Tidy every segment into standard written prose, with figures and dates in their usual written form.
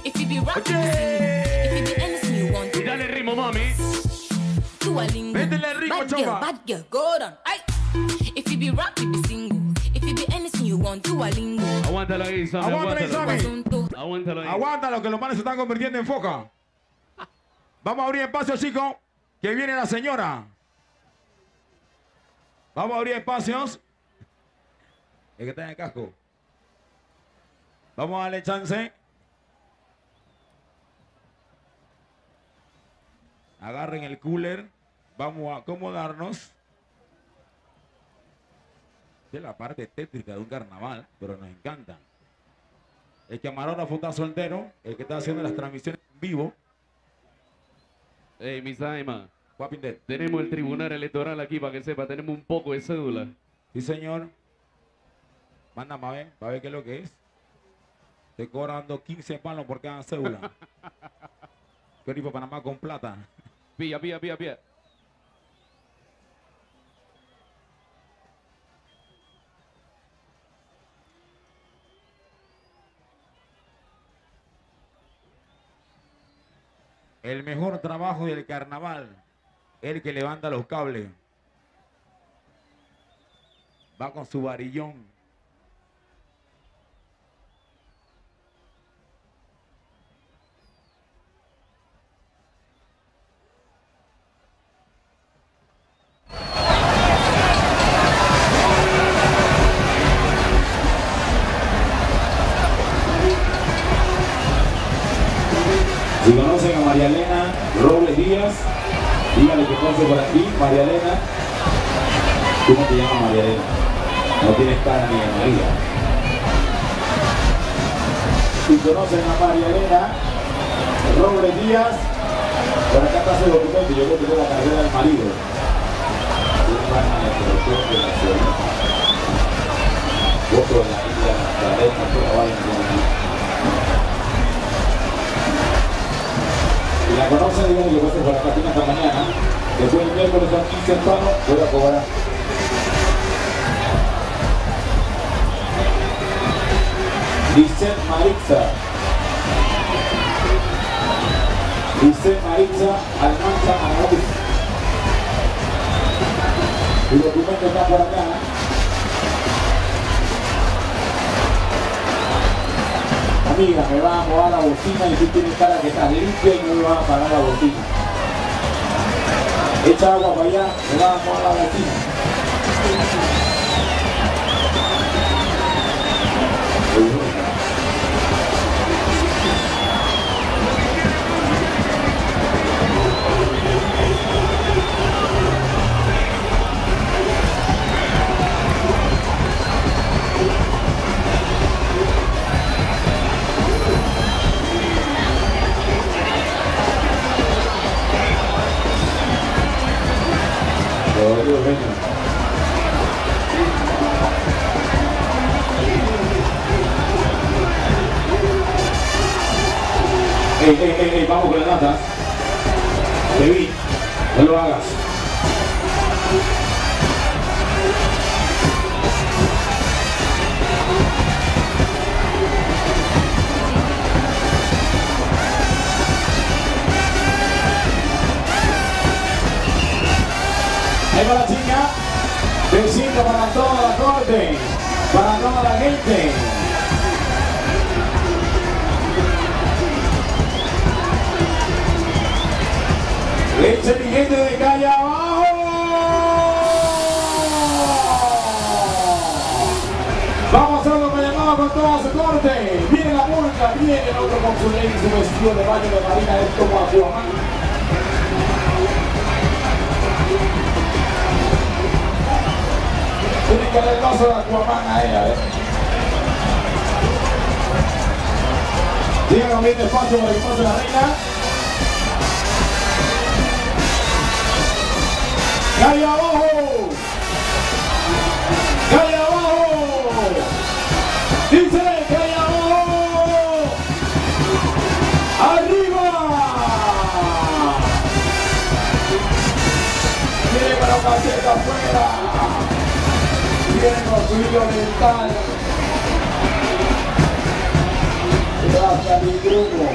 If you be rap, if you be anything you want. Y dale ritmo, mami. Do a lingo. Métele el ritmo, chomba. Bad girl, go down. Ay. If you be rap, you be single. If you be anything you want, do a lingo. Aguántalo ahí, Sammy. Aguántalo ahí, Sammy. Aguántalo ahí. Aguántalo, que los manes se están convirtiendo en foca. Vamos a abrir espacio, chicos, que viene la señora. Vamos a abrir espacios. El que está en el casco. Vamos a darle chance. Agarren el cooler. Vamos a acomodarnos. Es la parte tétrica de un carnaval, pero nos encanta. El camarógrafo está soltero, el que está haciendo las transmisiones en vivo. Ey, mi Saima. Guapindel. Tenemos el tribunal electoral aquí para que sepa, tenemos un poco de cédula. Sí, señor. Mándame a ver qué es lo que es. Estoy cobrando 15 palos por cada cédula. ¿Qué tipo Panamá con plata? Pilla, pilla, pilla, pilla. El mejor trabajo del carnaval, el que levanta los cables. Va con su varillón. Si conocen a María Elena Robles Díaz, díganle que pase por aquí. María Elena, ¿cómo te llamas, María Elena? No tienes cara ni de María. Si conocen a María Elena Robles Díaz, por acá está su documento. Yo creo que es la carrera del marido. Voto de la isla, la letra, toda vaina por aquí. Si la conocen, díganle que pase por acá, tiene hasta mañana. Después del miércoles son 15 palos, voy a cobrar. Lisset Maritza. Lisset Maritza Almanza Araúz. El documento está por acá. Amiga, me va a mover la bocina y tú tienes cara que estás limpia y no me vas a pagar la bocina. Echa agua para allá, me va a mover la bocina. Vamos con la nata. Te vi, no lo hagas. Ahí va la chica. Besito para toda la corte, para toda la gente. Eche mi gente de calle abajo. Vamos a hacerlo con llamado con toda su corte. Viene la multa, viene el otro con su ley y su vestido de baño de marina. Es como Aquaman. Tiene que darle el paso de Aquaman a ella, Díganos bien despacio para que pase la reina. ¡Calle abajo! ¡Calle abajo! ¡Dice calle abajo! ¡Arriba! ¡Viene para una fiesta afuera! ¡Viene con su hilo dental! Hasta mi grupo.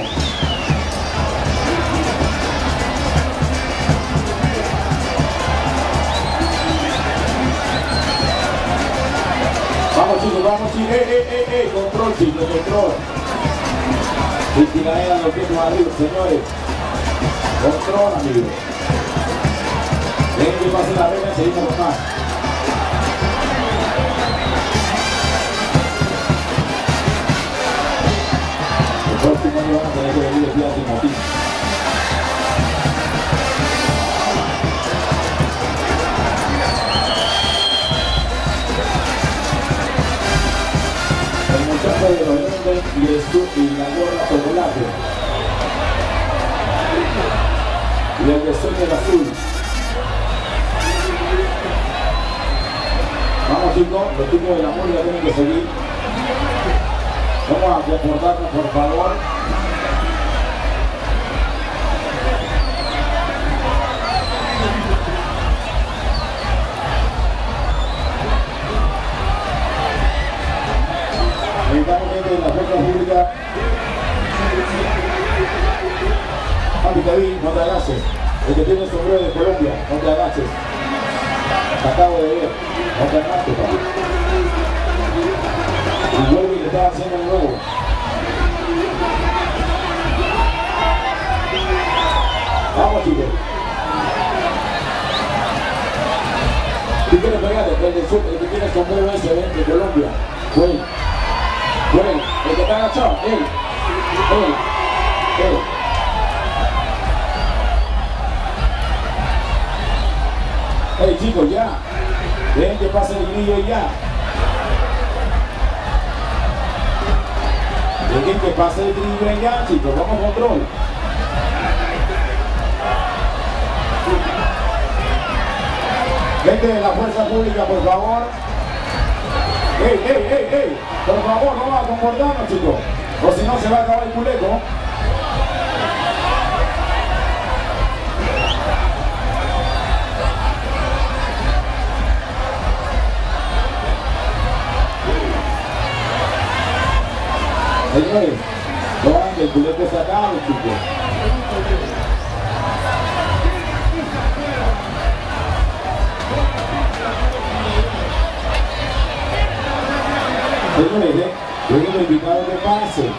Vamos chicos, control chicos, control. Y tiradera los pies más arriba, señores. Control, amigos. Dejen que pase la regla y seguimos con más. El próximo año van a tener que venir el día de Timothy. El muchacho de los lentes y la gorra chocolate. Y el de sueño el azul. Vamos chicos, los chicos de la música tienen que seguir. Vamos a comportarnos por favor. Necesitamos gente de la fuerza pública. Papi, te vi, no te agaches. El que tiene el sombrero de Colombia, no te agaches. Te acabo de ver, no te agaches, papi. Y vuelve y le está haciendo el nuevo. Vamos, chicos. ¿Tú quieres pegarle? El que tiene el sombrero ese de Colombia. Güey, el que está agachado, él. Hey chicos, ya. Dejen que pase el grillo y ya. Dejen que pase el grillo ya, chicos. Vamos a control. Gente de la fuerza pública, por favor. ¡Ey! Por favor, no vamos a comportarnos, chicos. O si no, se va a acabar el culeco. Señores, no hagan que el culeco se acabe, chicos. Señores, dejen los invitados que pasen.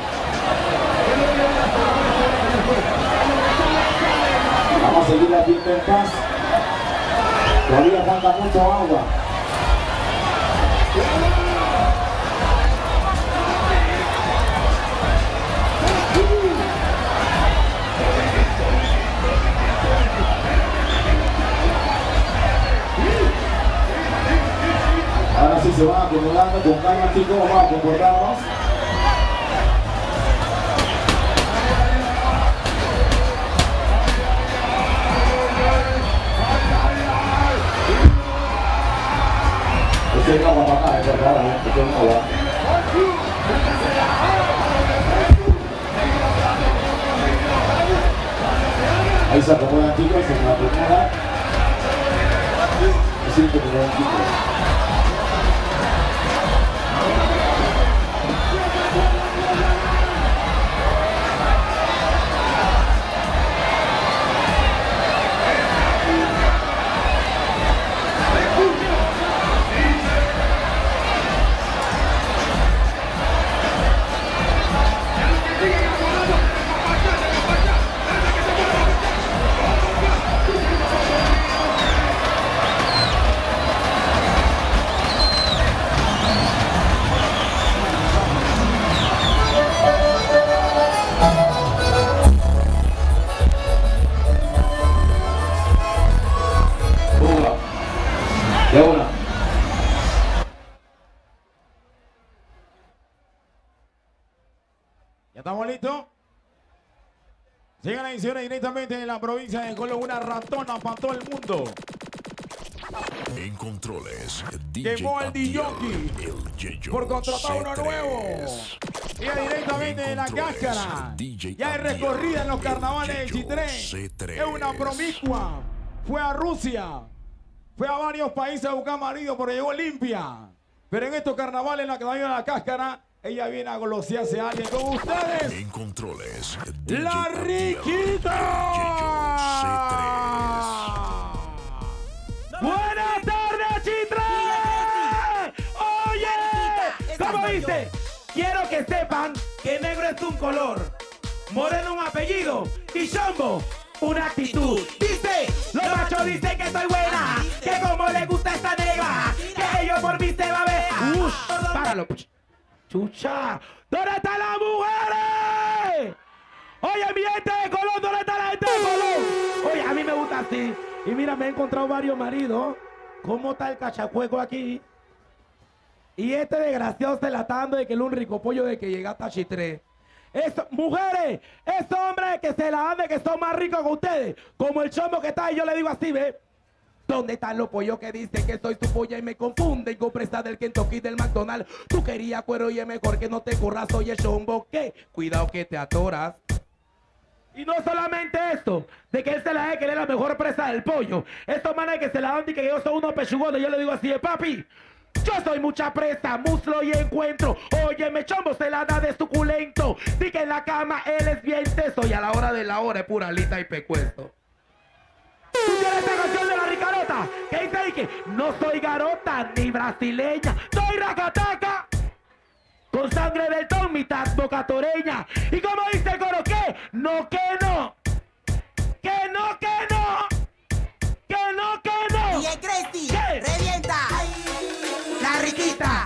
Vamos a seguir la fiesta en paz. Todavía falta mucho agua. Ahora sí se van acumulando con calma, chicos, vamos a comportarnos. Este es agua para acá, por favor, este es agua. Ahí se acomodan, chicos, se me acomoda. Me siento que no, chicos. De una. ¿Ya estamos listos? Llegan las ediciones directamente de la provincia de Colón, una ratona para todo el mundo. En controles, DJ Quemó el DJ por contratar uno nuevo. Llega directamente de la cáscara. Ya es recorrida en los carnavales del Chitré. Es una promiscua. Fue a Rusia. Fue a varios países a buscar marido, pero llegó limpia. Pero en estos carnavales, en la que va a ir a la cáscara, Ella viene a golosearse a alguien con ustedes. En controles, ¡La Riquita! ¡Buenas tardes, Chitre! ¡Oye! ¿Cómo dice? Quiero que sepan que negro es un color, moreno un apellido y chombo una actitud. Dice, los machos dicen que soy buena, que como le gusta esta negra, que ellos por mí se va a ver. Páralo. Chucha, ¿dónde están las mujeres? Oye, mi gente de Colón, ¿dónde está la gente de Colón? Oye, a mí me gusta así. Y mira, me he encontrado varios maridos. ¿Cómo está el cachacueco aquí? Y este desgraciado se la está dando de que es un rico pollo de que llega hasta Chitré. Mujeres, esos hombres que se la dan de que son más ricos que ustedes, como el chombo que está ahí, yo le digo así, ¿ve? ¿Dónde están los pollos que dicen que soy tu polla y me confunden con presa del Kentucky del McDonald's? Tú querías cuero y es mejor que no te corras, soy el chombo que cuidado que te atoras. Y no solamente esto, de que él se la dé que él es la mejor presa del pollo. Estos manes que se la dan y que yo soy unos pechugones, yo le digo así, papi, yo soy mucha presa, muslo y encuentro. Óyeme, chombo, se la da de suculento. Di que en la cama él es bien teso y a la hora de la hora es pura alita y pecuesto. ¿Tú tienes esta canción de la Ricarota? Que dice ahí que no soy garota ni brasileña, soy racataca. Con sangre del ton, mitad bocatoreña. Y como dice el coro, ¿qué? No, que no. Que no, que no. Que no, que no. Y el Crazy, ¿qué? revienta. La Riquita,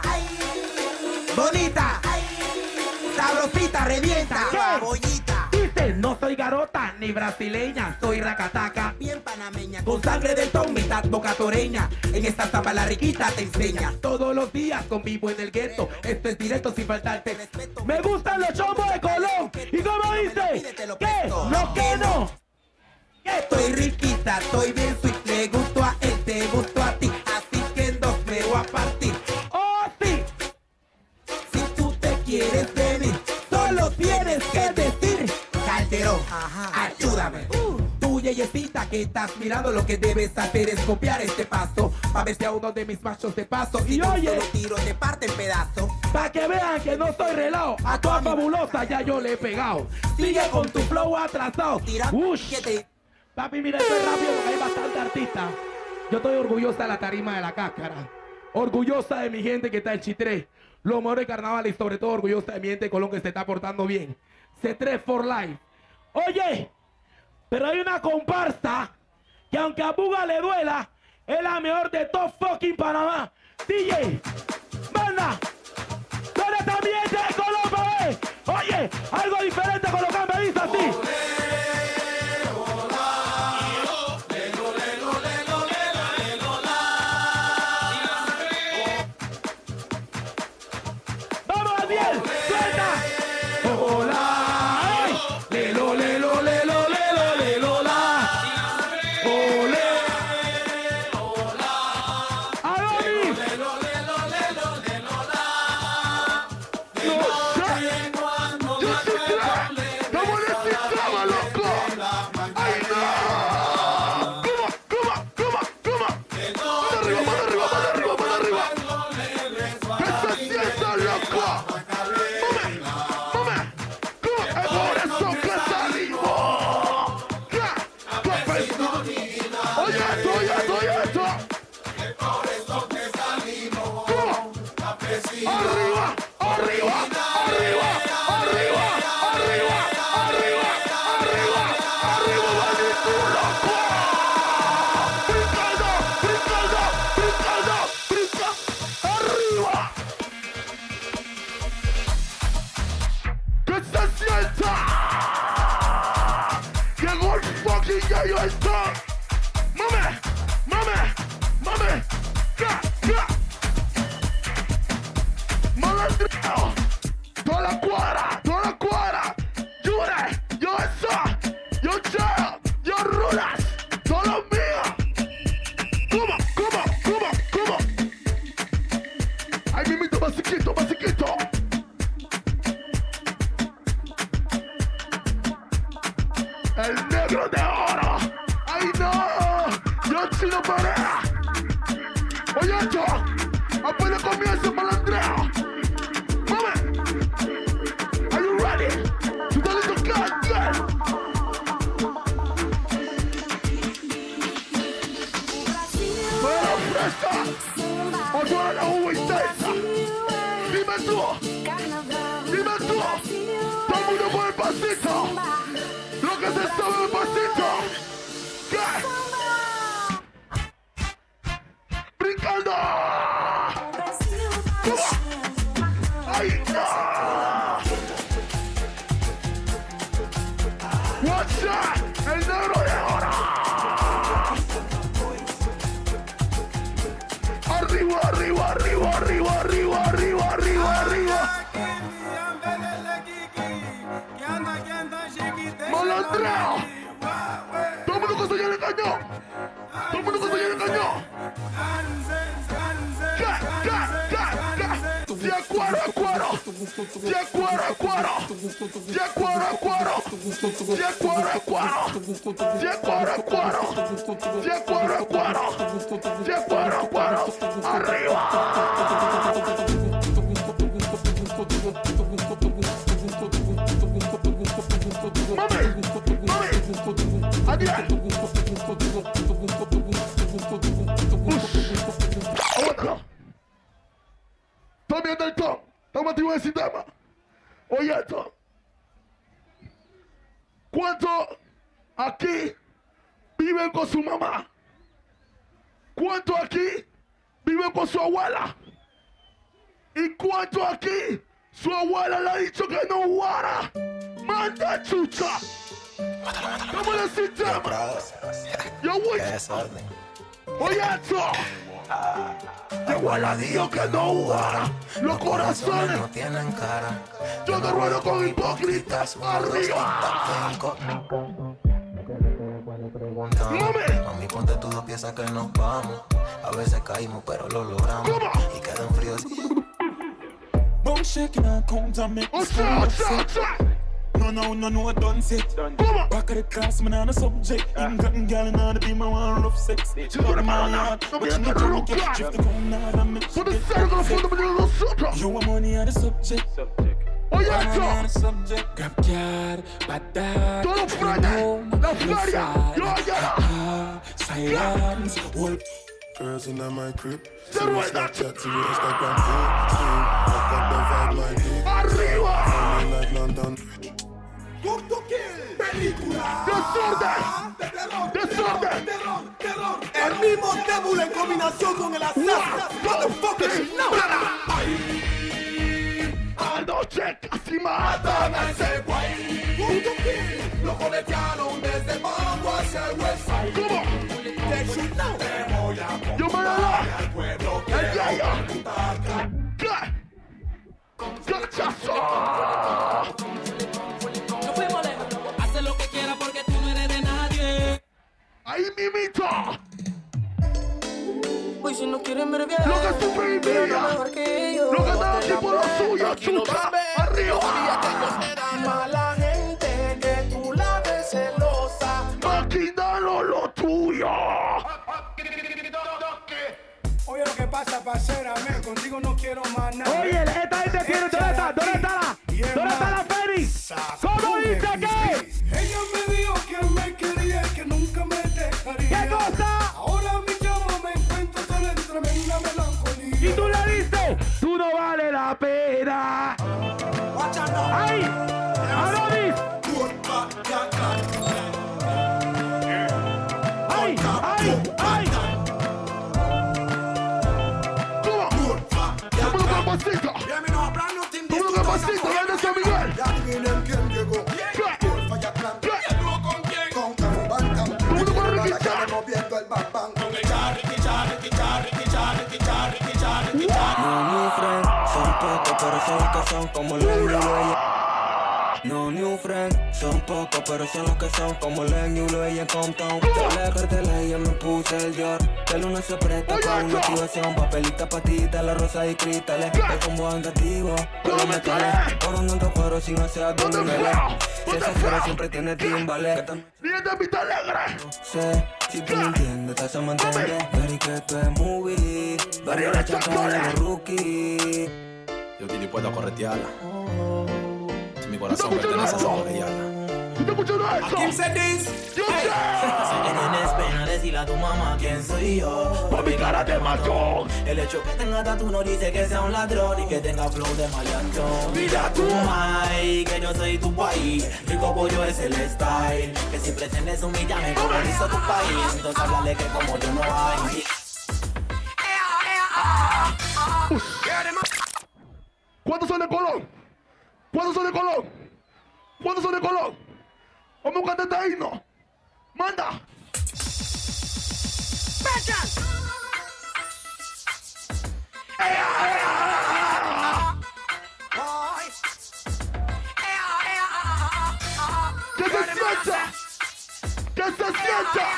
bonita, sabrosita, revienta. ¿Qué? Bollita, Dice, no soy garota ni brasileña, soy racataca. bien panameña. Con sangre del ton, mitad bocatoreña. En esta zapa la Riquita te enseña. Todos los días convivo en el gueto. Esto es directo sin faltarte. Me gustan los chombos de Colón. ¿Y cómo dice? ¿Qué? No, que no. ¿Qué? Estoy riquita, estoy bien sweet. Le gusto a él, te gusto a ti. Así que dos me voy a partir. ¡Oh, sí! Si tú te quieres venir, solo tienes que decir: Calderón, ayúdame. Tú, yeyecita, que estás mirando, lo que debes hacer es copiar este paso, pa' ver si a uno de mis machos te paso. Y oye, Solo tiro, te parte en pedazos. pa' que vean que no soy relao, a toda fabulosa ya yo le he pegado. Sigue con tu flow atrasado. Tira, Ush. que te... Papi, mira, estoy rápido porque hay bastante artista. Yo estoy orgullosa de la tarima de la cáscara. Orgullosa de mi gente que está en Chitré. Los mejores carnavales y sobre todo orgullosa de mi gente de Colón que se está portando bien. C3 for life. Oye, pero hay una comparsa que aunque a Buga le duela, es la mejor de todo fucking Panamá. DJ, banda, ¿dónde está mi gente de Colón, pa' ver? Oye, algo diferente con lo que me dice así. Otra la uva intensa. Dime tú. Dime tú. Todo el mundo por el pasito. Lo que se sabe el pasito. ¿Qué? Brincando. Ahí está. What's that? El negro de ahora. Arriba, arriba, arriba, arriba, arriba, arriba, arriba, arriba. Malandreo. Todo el mundo que se le cañó. Todo el mundo que se le cañó. De cuero a cuero. De cuero a cuero. De cuero a cuero. De cuero a cuero. De cuero a cuero. De cuero a cuero. De cuero a cuero. Arriba. Mami, mami, adiós. Aguanta. Tome del top. Toma activo el sistema. Oye esto. ¿Cuántos aquí viven con su mamá? ¿Cuántos aquí viven con su abuela? ¿Y cuántos aquí su abuela le ha dicho que no guara? ¡Manda chucha! ¡Toma el sistema! ¡Yo voy! ¡Oye esto! Mi abuela dijo que no guara. Los corazones no tienen cara. Yo te ruedo con hipócritas. Arriba. Mami, mami, ponte tus dos piezas que nos vamos. A veces caímos, pero lo logramos. Y quedan fríos. Bone shaking and come to me. No, done set. Back of the class, man, on a subject. Ain't gotten gal in order to be my one rough sex. She got my heart, but you know you don't get drift the corner and make you get you want money on the subject. Oye, on the subject. Grab cat, bad dad. Todo frente, la feria. Yo, silence, wolf. Girls in my crib. Se rueda. Chat to me, Instagram, fuck up the vibe like this. Arriba. Like London. Desorden. Desorden. El mismo Devil en combinación con el Assassin. What the fuck is now? Anoche casi matan a ese güey. Lo conectaron desde Mango hacia el West Side. ¿Cómo? Te voy a Yo me la doy. al pueblo que El yayo. ¿Qué? ¡Cachazo! No fuimos lejos. Hace lo que quiera porque tú no eres de nadie. Ahí mimito. Hoy si no quieren ver bien. Lo que tú vivías. Lo que estaba aquí por lo suyo, chucha. Arriba. mala gente, que tú la ves celosa. Maquinalo lo tuyo. Oye, lo que pasa, parcera, contigo no quiero más nada. Oye, esta gente tiene, ¿dónde está? ¿Dónde está la Fénix? ¿Cómo dice que? Ella me dijo que me quería y que nunca me dejaría. ¿Qué cosa? Ahora mi chavo me encuentro solo en tremenda melancolía. Y tú le dices, tú no vale la pena. ¡Ay! ¡Aronis! ¡Ay! ¡Ay! ¡Ay! Pasito. Tú lo que pasito, ven de San Miguel. Tú lo que riquichar. Son pocos, pero son los que son como Len y Luey. No new friend, son pocos, pero son los que son como Len y Luey en Compton. Yo le cartela y yo me puse el Dior. De luna se presta para una activación. Papelita, patita, la rosa y cristales. El combo negativo, con los metales. Coronando pero sin hacer abdominales. Si esa fuera siempre tiene timbales. Bien de mitad alegre. No sé, si tú me entiendes, te se mantiene. Very que esto es movie. Very la chacal de rookie. Yo estoy dispuesto a corretearla. Si mi corazón pertenece a esa ella. ¿Tú estás escuchando eso? Kim said this. Yo sé. Que tienes pena decirle a tu mamá quién soy yo. Por mi cara de matón. El hecho que tenga tatu no dice que sea un ladrón y que tenga flow de maleantón. Mira tú, ay, que yo soy tu país. Rico pollo es el style. Que si pretendes humillarme como hizo tu país, entonces háblale que como yo no hay. ¿Cuántos son de Colón? ¿Cuántos son de Colón? ¿Cuántos son de Colón? Vamos a cantar este himno. Manda. ¡Que se sienta! ¡Que se sienta!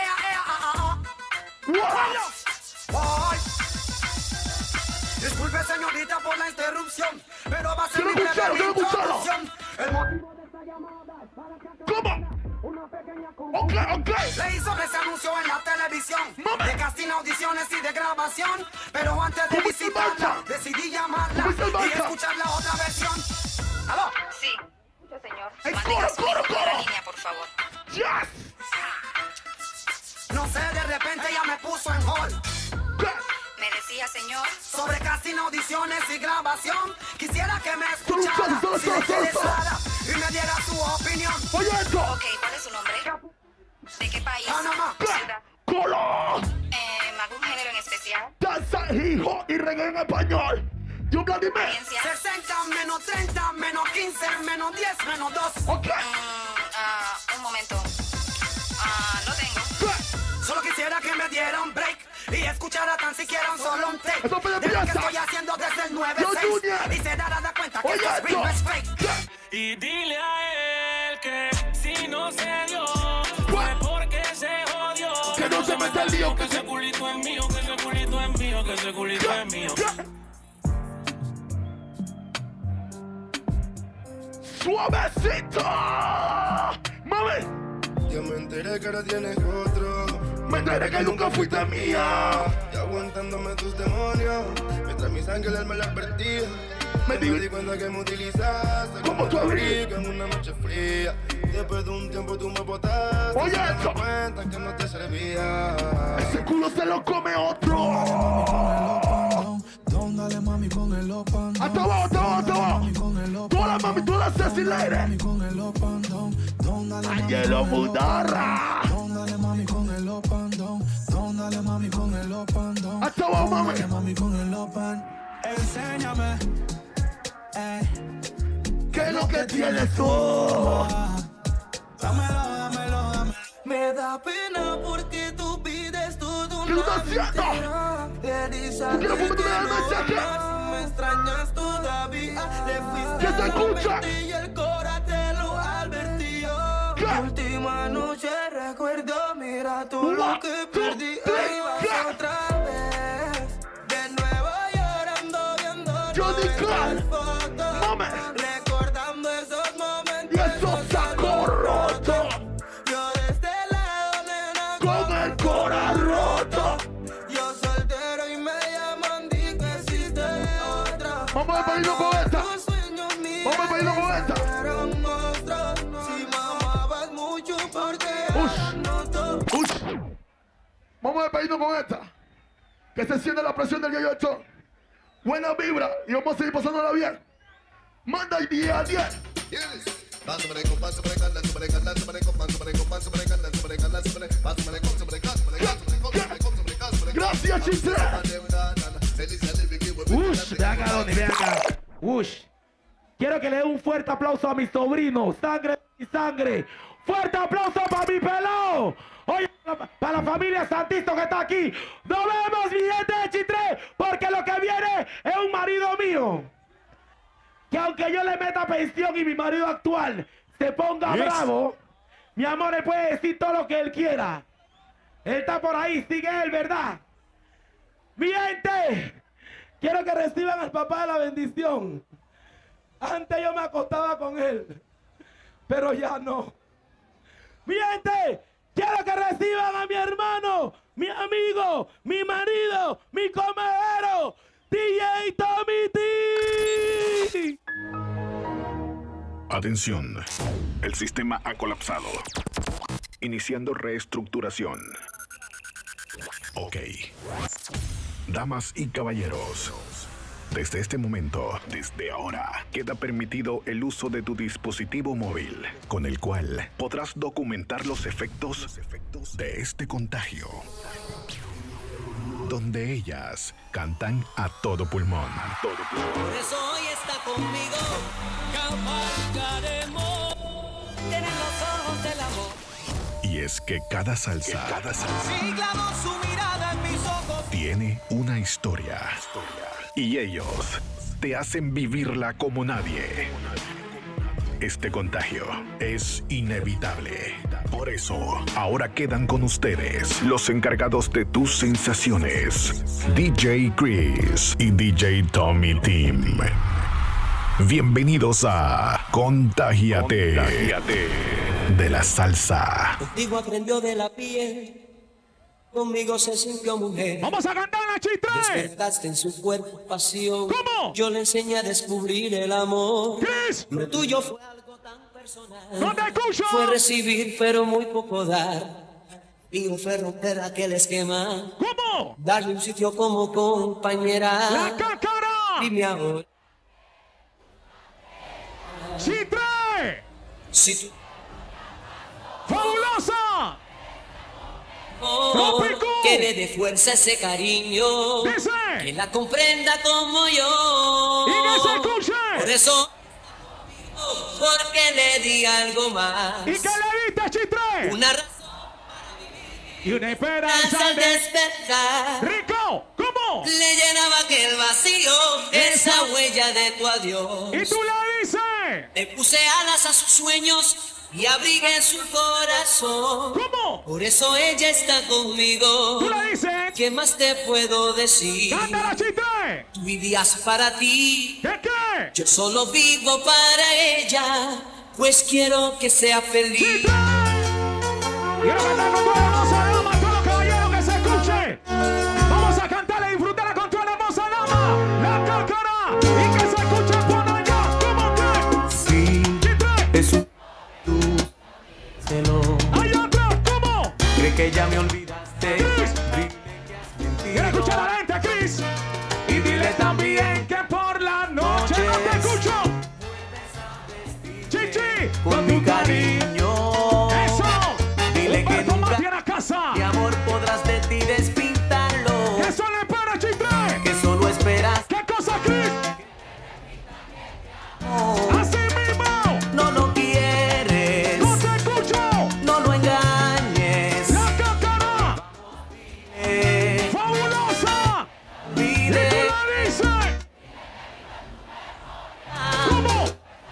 Disculpe señorita por la interrupción, pero va a ser ¡Quiero mi breve escucharlo! introducción. El motivo de esta llamada es para que ¿Cómo? una pequeña Ok. leí sobre ese anuncio en la televisión de casting, audiciones y de grabación, pero antes de ¿Cómo se visitarla marcha? decidí llamarla ¿Cómo se y marcha? escuchar la otra versión. ¿Aló? Sí. Escucha, señor. ¡Ay, Mantenga su coro, hijo coro! en la línea, por favor. ¡Yes! No sé, de repente ya me puso en hold. Me decía, señor. Sobre casting, audiciones y grabación, quisiera que me escuchara Solo, si le interesara y me diera su opinión. Oye esto. Ok, ¿cuál es su nombre? ¿De qué país? Panamá. Ciudad. ¡Colón! ¿Algún género en especial? Danza, hijo y reggae en español. Yo Vladimir. ¿Experiencia? 60 menos 30 menos 15 menos 10 menos 2. Ok. Un momento. Lo tengo. Solo quisiera que me diera un break y escuchara tan siquiera un solo un take Eso me de lo que empieza. estoy haciendo desde el Yo, 9-6 Junior. y se dará cuenta que Oye esto es esto. real, no es fake. Y dile a él que si no se dio fue porque se jodió. Que no se meta el lío, que ese culito es mío, que ese culito es mío, que ese culito es mío. Suavecito. Mami. Yo me enteré que ahora tienes otro. Me enteré que nunca fuiste mía. Y aguantándome tus demonios. Mientras mi sangre el alma la advertía. Me di cuenta que me utilizaste como tu abrigo en una noche fría. Después de un tiempo tú me botaste. Oye, sin darme esto. cuenta que no te servía. Ese culo se lo come otro. Dale mami con el opan. Hasta abajo, hasta abajo, hasta abajo. Todas las mami, todas las sexy ladies. Con el opan, Angelo Budarra. dale mami con el opan, dale mami con el opan, Hasta abajo, mami. dale mami con el opan. Enséñame, ¿Qué es lo que tienes tú? dámelo. Me da pena porque tú pides todo ¿Qué estás haciendo? Le dices ¿Tú quieres que fumar no una mensaje? amas, me extrañas todavía. Le fuiste ¿Qué se a escucha? mentir y el cora te lo advirtió. ¿Qué? Última noche recuerdo, mira todo One, lo que two, perdí. three, Ahí vas yeah. otra vez. De nuevo llorando, viendo Johnny Clark. fotos. Mame. Recordando esos momentos. Y esos sacos rotos. Yo de este lado, nena, Con el cora roto. yo soltero y me llaman, di que existe otra. Vamos a pedirlo con esta. Tus sueños míos Vamos a pedirlo con esta. eran monstruos. Si mamabas mucho, porque Ush. noto. Uy. Vamos a pedirnos con esta. Que se siente la presión del Yo Show. Buena vibra y vamos a seguir pasándola bien. Manda el día a 10. Gracias, Chitre. Ush, ve acá, Donny, ve acá. Ush. Quiero que le dé un fuerte aplauso a mi sobrino. Sangre y sangre. Fuerte aplauso para mi pelado. Oye, para la familia Santisto que está aquí. Nos vemos, mi gente de Chitre, porque lo que viene es un marido mío. Que aunque yo le meta pensión y mi marido actual se ponga bravo, mi amor le puede decir todo lo que él quiera. Él está por ahí, sigue él, ¿verdad? Mi gente, quiero que reciban al papá de la bendición. Antes yo me acostaba con él, pero ya no. Mi gente, quiero que reciban a mi hermano, mi amigo, mi marido, mi comedero, DJ Tommy T. Atención, el sistema ha colapsado. Iniciando reestructuración. Ok. Damas y caballeros, desde este momento, desde ahora, queda permitido el uso de tu dispositivo móvil, con el cual podrás documentar los efectos de este contagio, donde ellas cantan a todo pulmón. Por eso hoy está conmigo, cabalgaremos, tienen los ojos del amor. Y es que cada salsa, Si clavo su mirada en mis ojos, tiene una historia. Y ellos te hacen vivirla como nadie. Este contagio es inevitable. Por eso, ahora quedan con ustedes los encargados de tus sensaciones, DJ Chris y DJ Tommy Team. Bienvenidos a Contágiate de la salsa. contigo aprendió de la piel, conmigo se sintió mujer. Vamos a cantar la Chitre. Despertaste en su cuerpo pasión. ¿Cómo? Yo le enseñé a descubrir el amor. ¿Qué es? Lo tuyo fue algo tan personal. ¡No te escucho! Fue recibir, pero muy poco dar. Mío fue romper aquel esquema. ¿Cómo? Darle un sitio como compañera. ¡La cácara! Dime ahora. ¡Chitre! Si tú ¡Fabulosa! ¡Trópico! que le dé fuerza ese cariño. Dice. Que la comprenda como yo. ¡Y que se escuche! Por eso, porque le di algo más. ¿Y qué le diste, Chitre? Una razón Y una esperanza al de... despertar. ¡Rico! ¿Cómo? Le llenaba aquel vacío, esa huella de tu adiós. ¿Y tú le dices? Le puse alas a sus sueños y abrigué su corazón. ¿Cómo? Por eso ella está conmigo. ¿Tú le dices? ¿Qué más te puedo decir? ¡Cántala, Chitre! Tú vivías para ti, ¿Qué qué? yo solo vivo para ella, pues quiero que sea feliz. ¡Chitre! Quiero cantar con toda la hermosa dama, todos los caballeros que se escuche. Vamos a cantarla y disfrutarla con toda la hermosa dama. La cácara. Y que se escuche por allá. ¿Cómo que? Sí, Chitre. es un tú, celo. ¡Hay otra! ¿Cómo? Cree que ya me olvidaste. Chris. Dile que has mentido. Quiero escuchar a la gente, Chris. Y dile también que por la noche no te escucho. Chichi. Con mi cariño. Eso. Dile que Humberto nunca Mati en la casa. mi amor podrás de ti despintarlo. Eso le espera, Chitre. Que solo esperas. ¿Qué cosa, Chris? Así mismo. No lo quieres. No te escucho. No lo engañes. La cácara. ¡Fabulosa! ¿Y tú Dile. la dices? ¿Cómo?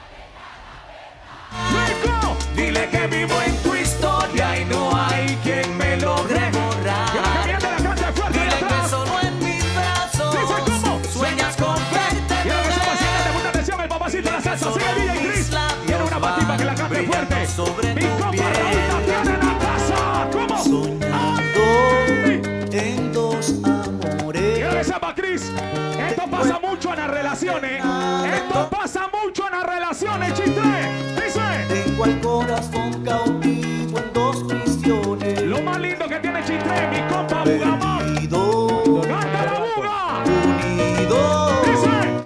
¡Rico! Dile que vivo en tu historia y no hay quien me logre ¡Y la que borrar. viene la canta fuerte de Dile que atrás! solo en mis brazos Dice cómo. sueñas con verte. Y ahora que se paciente, mucha atención, el papacito de la salsa. Sigue DJ Chris. Tiene una patipa que la cante fuerte. Sobre Mi tu compa piel. Raúl la tiene en la casa. ¿Cómo? Soñando en dos amores. Quiero que sepa, Chris, esto pasa mucho en las relaciones. Esto pasa mucho en las relaciones, Chitre. Dice. Tengo al corazón cautivo en dos prisiones. Lo más lindo que tiene Chitre, mi compa Bugamón. Unido, ¡Canta la buga! unido. Dice.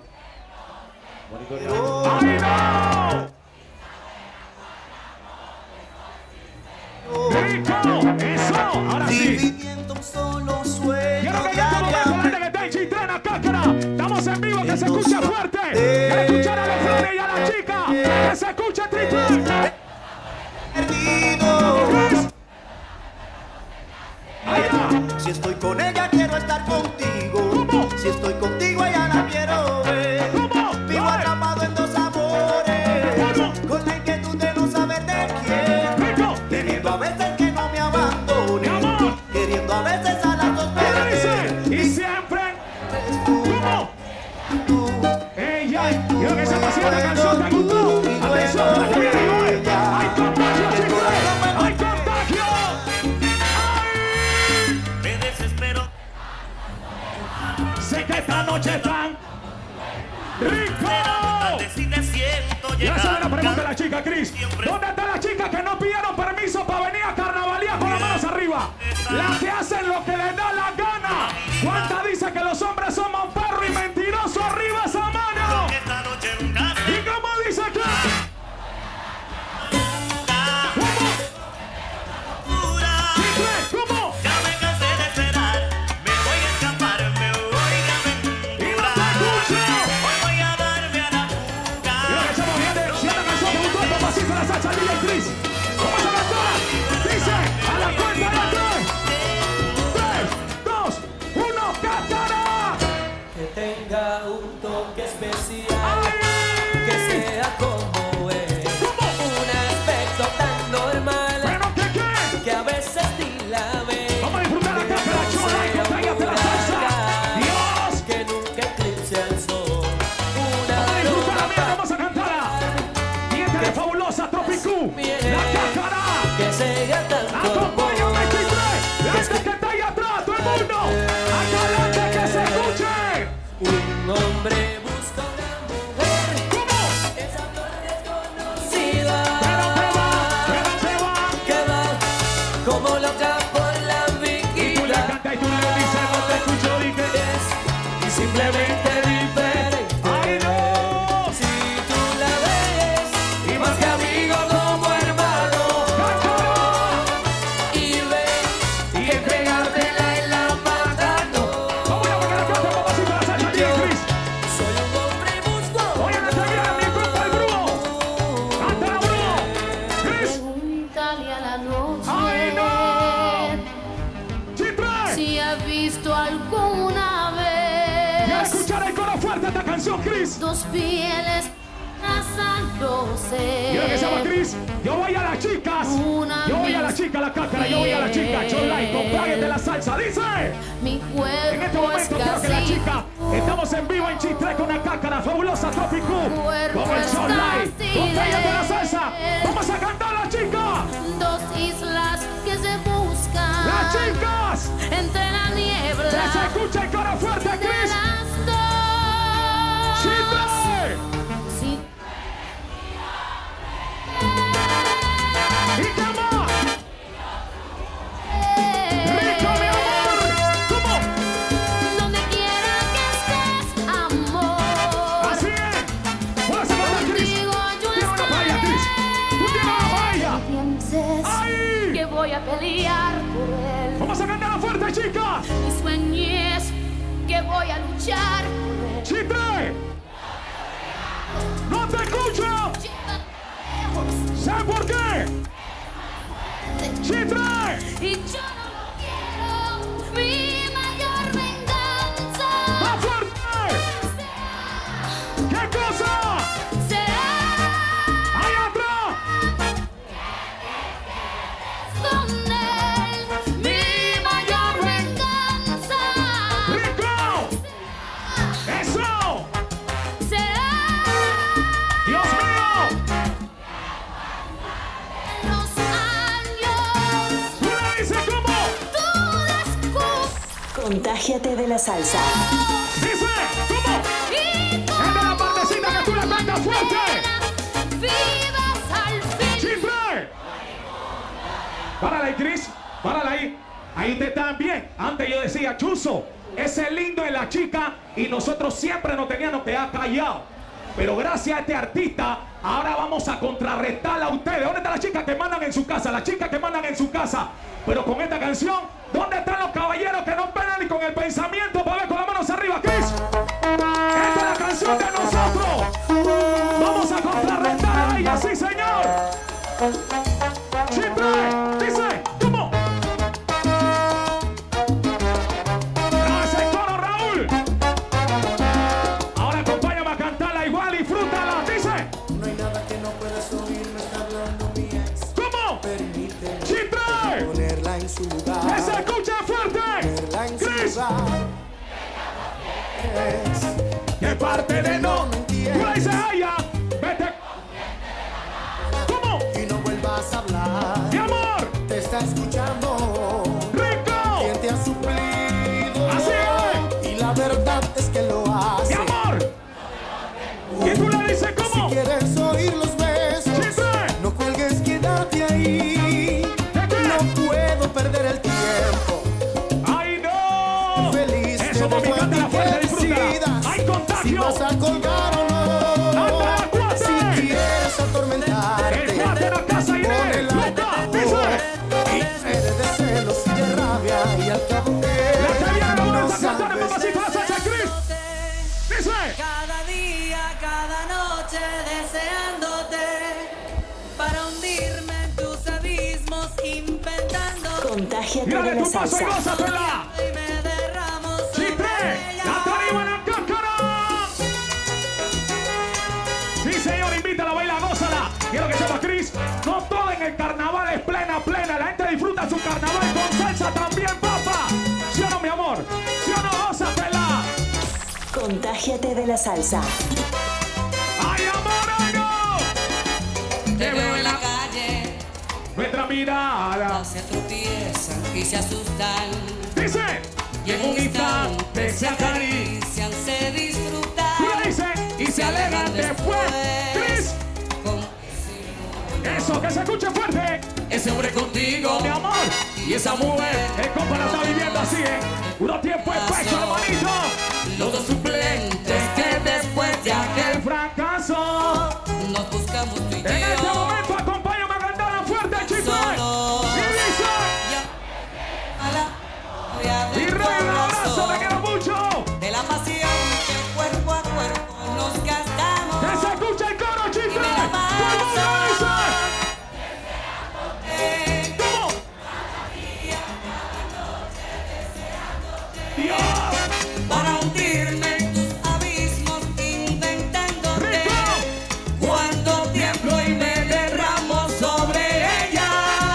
¡Ay, no! ¡Rico! ¡Eso! Ahora sí. Dividiendo un solo sueño. Quiero que en este momento la gente que está en Chitre en la cácara. Estamos en vivo, que se escuche fuerte. Quiero escuchar a los flores y a la chica. Que se escuche Chitre. Perdido. Allá. Si estoy con ella quiero estar contigo. ¿Cómo? Si estoy contigo ella la quiero ver. ¿Cómo? Vivo Ay. atrapado en dos amores. ¿Cómo? Con la inquietud de no saber de quién. Rico. Queriendo a veces que no me abandone. Mi amor. Queriendo a veces a las dos ¿Qué dice? verdes. Y siempre. ¿Cómo? Tú. Ella. Quiero que sepa si esta canción te gustó. Atención, la que viene igual. ¡Hay contagio, Chitre! ¡Hay contagio! ¡Ay! Me desespero. chica, Cris? ¿Dónde están las chicas que no pidieron permiso para venir a carnavalear con las manos arriba? Las que hacen lo que les da la gana. ¿Cuántas dicen que los hombres somos perros y mentirosos? Arriba esa mano. ¿Y cómo dice que? ¿Cómo? Ya me cansé de esperar, me voy a escapar, me voy a aventurar. ¡Y no te escucho! Hoy voy a darme a la fuga. Mira que estamos bien, si esta canción te gustó, papacito la salsa, DJ Cris. ¿Cómo se cantora? Dice, a la cuenta de 3, 2, 1, ¡cántara! Que tenga un toque especial, que sea como es, un aspecto tan normal, ¿Pero qué? que a veces ni la ve. Vamos a disfrutar la cámara, chola, y cállate la salsa. ¡Dios! Que nunca eclipse al sol. Vamos a disfrutar la mía, vamos a cantar. Diente de fabulosa, Tropicú, la cácara. Que sea tan Acompáñame, Chitre. La gente que está ahí atrás, todo el mundo. Acá adelante, que se escuche. un hombre busca una mujer. ¿Cómo? Esa flor desconocida. Pero te va. Que va como loca por la Y tú le viquita. cantas y tú le dices, no te escucho, dije. Y simplemente diferente. ¡Ay, no! Si tú la ves, y más que amigo como hermano. Y ven, y entregártela en la mano. Vamos a ver que la canta, papacito, la salsa, DJ Cris. Soy un hombre y busco. Oye, no te viene mi compa el Bruno. ¡Cántala, Bruno! Cris. Pregúntale a la noche ¡Ay, no! Chitre. si ha visto alguna Quiero vez escuchar el coro fuerte de esta canción, Cris. dos pieles asándose. Quiero que se llama Cris. Yo voy a las chicas. Yo voy a la chica, la cácara. Yo voy a la chica. Cholai, compadre de la salsa. Dice. Mi cuerpo En este es momento quiero que la casi chica. Estamos en vivo en Chitre con la cácara fabulosa Tropicú. Cuerpo Con el es Cholai. casi Compadre de la de- salsa. Vamos a cantar la chica. dos islas que se buscan Las chicas. entre la niebla Que se escucha el coro fuerte, de Cris. las dos. Chitre. Sí. ¿Y qué más? ¡Rico, mi amor! ¿Cómo? Donde quiera que estés, amor. Así es. Vamos a cantar, Cris. Contigo yo Tira una paella, Cris. Tú tienes una paella. pienses ¡Ay! que voy a pelear por él. Vamos a cantar fuerte, chicas. Y sueñes que voy a luchar por él. ¡Chitre! ¡No te escucho! ¿Sabes por qué? ¡Chitre! Y yo no lo quiero. Mi mayor venganza ¡Más fuerte! ¿Qué cosa? será ¡Ahí atrás! con él. Mi mayor venganza ¡Rico! ¡Eso! será ¡Dios mío! los años. ¡Tú le dices cómo! Tú descubres. Contágiate de la salsa. ¡Dice! ¿Cómo? Y ¡Es de la partecita que tú le cantas fuerte! vivas al fin. ¡Chitre! Párala ahí, Cris. Párala ahí. Ahí te están bien. Antes yo decía, Chuzo, ese lindo es la chica y nosotros siempre nos teníamos que quedar callados. Pero gracias a este artista, ahora vamos a contrarrestarla a ustedes. ¿Dónde están las chicas que mandan en su casa? Las chicas que mandan en su casa. Pero con esta canción, ¿dónde están los caballeros que no pegan ni con el pensamiento para ver con las manos arriba, Cris? Esta es la canción de nosotros. Vamos a contrarrestar a ella, sí, señor. Chitre, dice, ¿cómo? No, ese es coro, Raúl. Ahora acompáñame a cantarla igual y frútala, dice. No hay nada que no puedas oír, me está hablando mi ex. ¿Cómo? Permíteme Chitre, ponerla en su lugar. que se escuche fuerte. Ponerla en su Cris, lugar. ¿qué parte de no? Tú le dices a ella, vete. ¿Cómo? Y no vuelvas a hablar. Mi amor, Te está escuchando. rico. ¿Quién te ha suplido? Así es. Y la verdad es que lo Mi hace. amor. Y tú le dices, Si ¿cómo? quieres oír los besos Chitre, Contágiate Dale de la tu paso y salsa. gózatela. Chitre, la tarima en la cáscara. Sí, señor, invítala, baila, gózala. Quiero que sepa, Chris, no todo en el carnaval es plena. La gente disfruta su carnaval con salsa también, papá. ¿Sí o no, mi amor? ¿Sí o no, gózatela? Contágiate de la salsa. ¡Ay, amor! Te veo en la calle. Nuestra mirada Se tropiezan y se asustan. dice, Y en un instante se acarician, se disfrutan. y se alegan después. Chris, eso, que se escuche fuerte. Ese hombre contigo, Mi amor, y esa mujer, el compa la está viviendo así, ¿eh? Uno tiempo es pecho, hermanito. los dos suplentes que después de aquel fracaso nos buscamos tú y en este yo. momento, acompáñame a cantar a fuerte, chiste. Solo. Y dice, y rey, un abrazo, te quiero mucho. De la pasión que cuerpo a cuerpo nos gastamos. Que se escuche el coro, chiste. Y me la Todo el mundo dice. ¿Cómo? Dios. Para hundirme en tus abismos inventándote. Cuando tiemblo y me derramo sobre ella,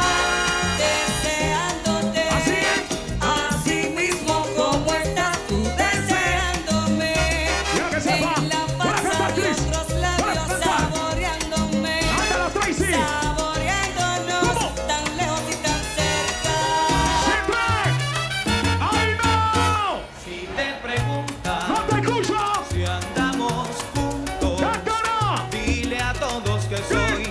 deseándote. Así mismo como estás tú deseándome. Quiero que sepa. En la Para farsa cantar, de Chris. otros Para labios cantar. saboreándome. Ándala, Tracy. Saboreándonos tan lejos y tan cerca. Siempre. ¡Ay, no! Si te preguntas ¡No te escucho! si andamos juntos, ¡Cácara! dile a todos que soy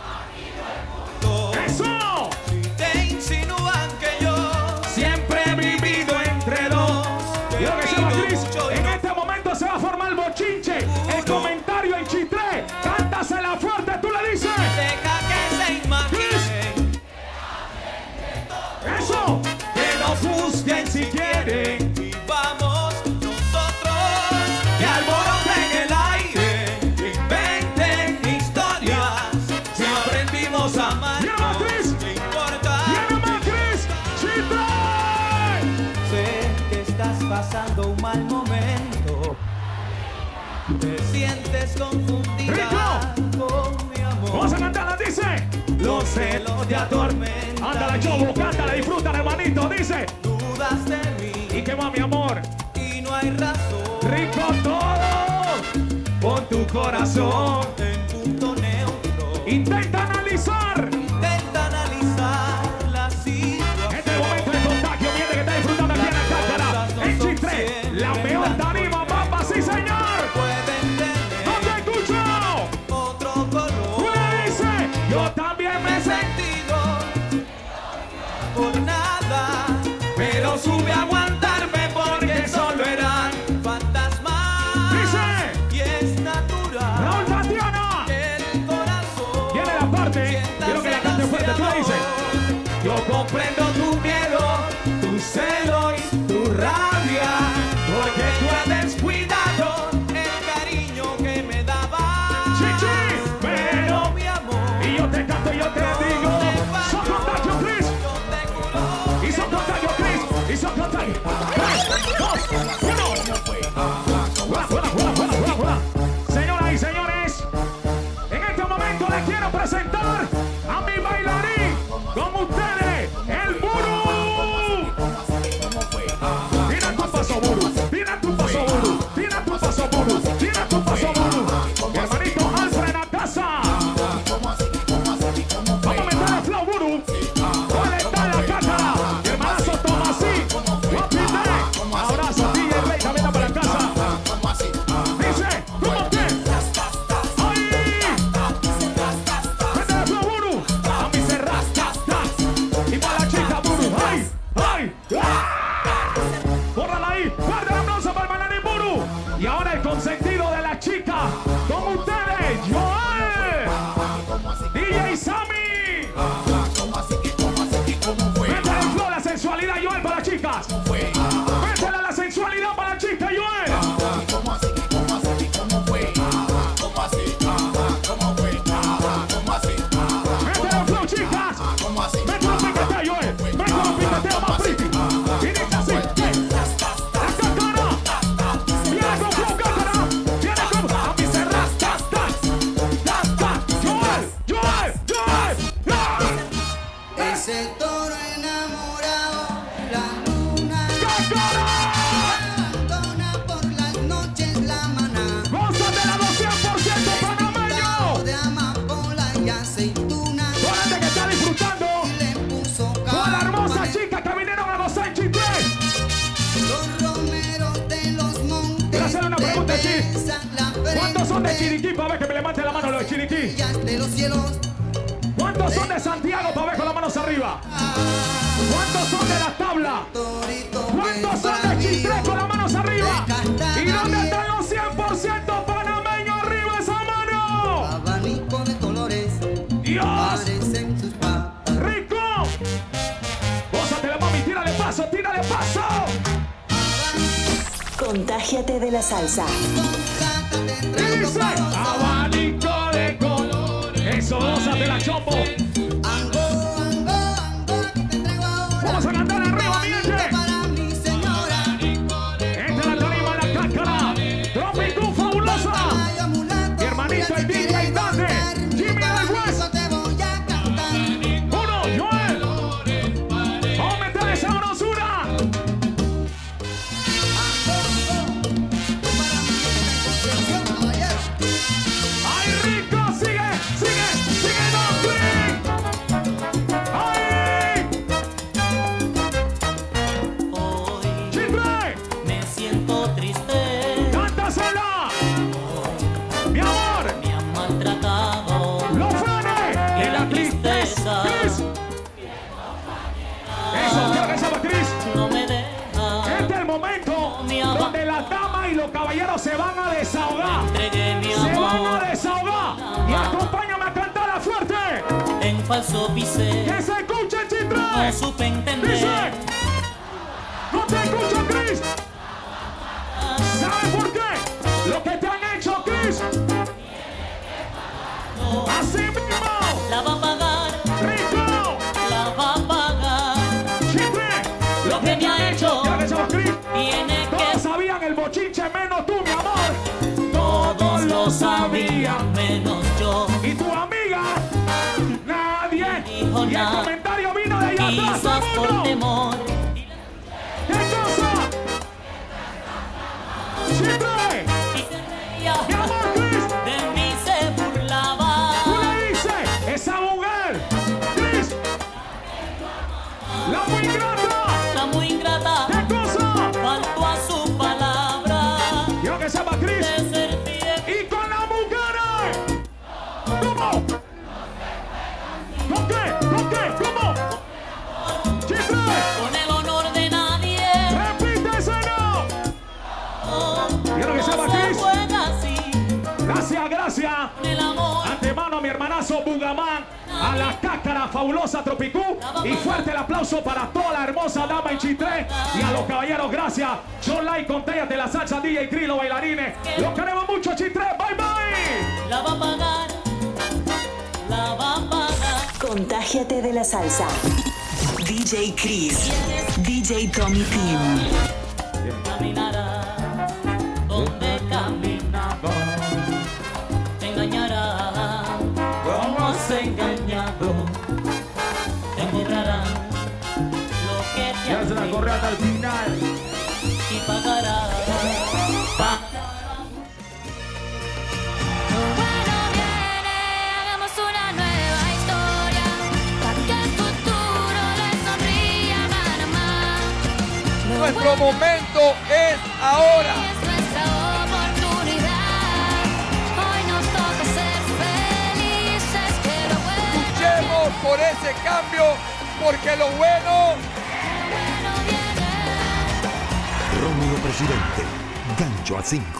¡Eso! Si te insinúan que yo Siempre he vivido entre dos. Quiero que sepa, Chris, mucho y en no- este momento se va a formar el bochinche. El comentario en Chitré. Cántasela fuerte, tú le dices. deja que se imaginen ¡Eso! Que nos busquen si quieren. y vamos nosotros que alboroten el aire, inventen historias. Si aprendimos a amar, ¡Viene más, Chris! ¿qué importa? ¡Viene más, Chris! ¡Chitré! Sé que estás pasando un mal momento. Te sientes confundida con mi amor. Vamos a cantarla, dice. Los celos te atormentan. Ándala, Chobo, cántala, disfruta, hermanito, dice. Dudas de mí ¿Y qué más, mi amor? y no hay razón. Rico todo. Pon tu corazón. En punto neutro. Intenta analizar. Intenta analizar la situación. Este momento de contagio viene que está disfrutando aquí en la cácara. En Chitré, la peor tarima, papá, sí, señor. Pueden ¡No tener te escucho! otro color. Tú le dices, yo también me sé. Sentido por nada, Pero sube a aguantarme porque solo eran. fantasmas. Dice, Y es natural Raúl Tatiana. que el corazón Viene la parte, quiero que la cante fuerte, tú le dices. Yo comprendo tu miedo, tu celo y tu rabia, porque tú has descuidado. el cariño que me daba. Chichi, pero mi amor. y yo te canto y yo te digo, son contagio, Chris. Y son contagio, Chris. Y son contagio. 3, 2, 1. Buena. Señoras y señores, en este momento les quiero presentar a mi bailarín con ustedes, el Ese toro enamorado, la luna abandona por las noches la maná. ¡Gózate la 200% panameño! De amapola y aceituna. Toda la gente que está disfrutando. Toda la hermosa chica que vinieron a gozar en Chitré. Los romeros de los montes. Quiero hacerle una pregunta, Chi. ¿Cuántos son de Chiriquí? Para ver que me levanten la mano los de Chiriquí. De los cielos. ¿Cuántos son de Santiago? Para ver con las manos arriba. ¿Cuántos son de La Tabla? ¿Cuántos son de Chitré con las manos arriba? ¿Y dónde están los 100% panameños arriba esa mano? Abanico de colores. ¡Dios! ¡Rico! ¡Gózate la mami! ¡Tírale paso! ¡Tírale paso! Contágiate de la salsa. Dice abanico de colores. Eso, gózate la chombo. Vamos a cantar arriba, mi gente. Esta es la tarima de la cáscara. Trópico fabulosa. Mi hermanito el DJ Dante. Jimmy del West. Uno, Joel. Vamos a meter esa sabrosura. ¡Ay, rico! ¡Sigue! ¡Sigue! ¡Sigue! ¡No! ¡Ay! ¡Chitré! Me siento triste. ¡Cántasela! ¡Mi amor! Me han maltratado. ¡Los frenes! Y la tristeza. ¡Chris! Eso, quiero que sepa Chris. No me deja. Este es el momento donde las damas y los caballeros se van a desahogar. Se van a desahogar. Y acompáñame a cantar fuerte. En falso pisé. Que se escuche el Chitré. No supe entender. Dice. No te escucho, Chris. ¿Sabes por qué? Lo que te han hecho, Chris. Así mismo. La va a pagar. Rico. La va a pagar. Chitré. Lo que me ha hecho. Quiero que sepa Chris. Tiene Todos que. sabían el bochinche menos tú, mi amor. Todos lo sabían menos yo. Y tu amiga, nadie. Dijo Y el nada. comentario vino de allá atrás. Quizás todo el por mundo. temor. ¿Qué cosa? Chitré. Y se reía. Mi amor, Chris. De mí se burlaba. Tú le dices, esa mujer, Chris. La muy grata. La muy ingrata. ¿Qué cosa? Faltó a su palabra. Quiero que sepa Chris. De ser fiel. Y con las mujeres. ¿Cómo? ¿Con qué? ¿Con qué? ¿Cómo? Chitré. Con el honor de nadie. Repíteselo. Quiero que sepa No se Chris. juega así. Gracias, gracias. Con el amor. Antemano a mi hermanazo Bugamán, a la cáscara fabulosa Tropicú y fuerte el aplauso para toda la hermosa dama en Chitré y a los caballeros, gracias. John Light, Contéllate la salsa, DJ Tri, los bailarines. Los queremos mucho, Chitré. Bye bye. La va a pagar. La va a pagar. Contágiate de la salsa. DJ Chris. DJ Tommy Team. Caminará donde caminaba. Te engañará como se engañado. Te cobrará lo que te Ya se la corre hasta el final. y pagará. Bueno viene, hagamos una nueva historia, para que el futuro le sonría a Panamá. Nuestro momento es ahora. Es nuestra oportunidad. Hoy nos toca ser felices, que lo bueno Luchemos por ese cambio, porque lo bueno viene. Rómulo Presidente, gancho a 5.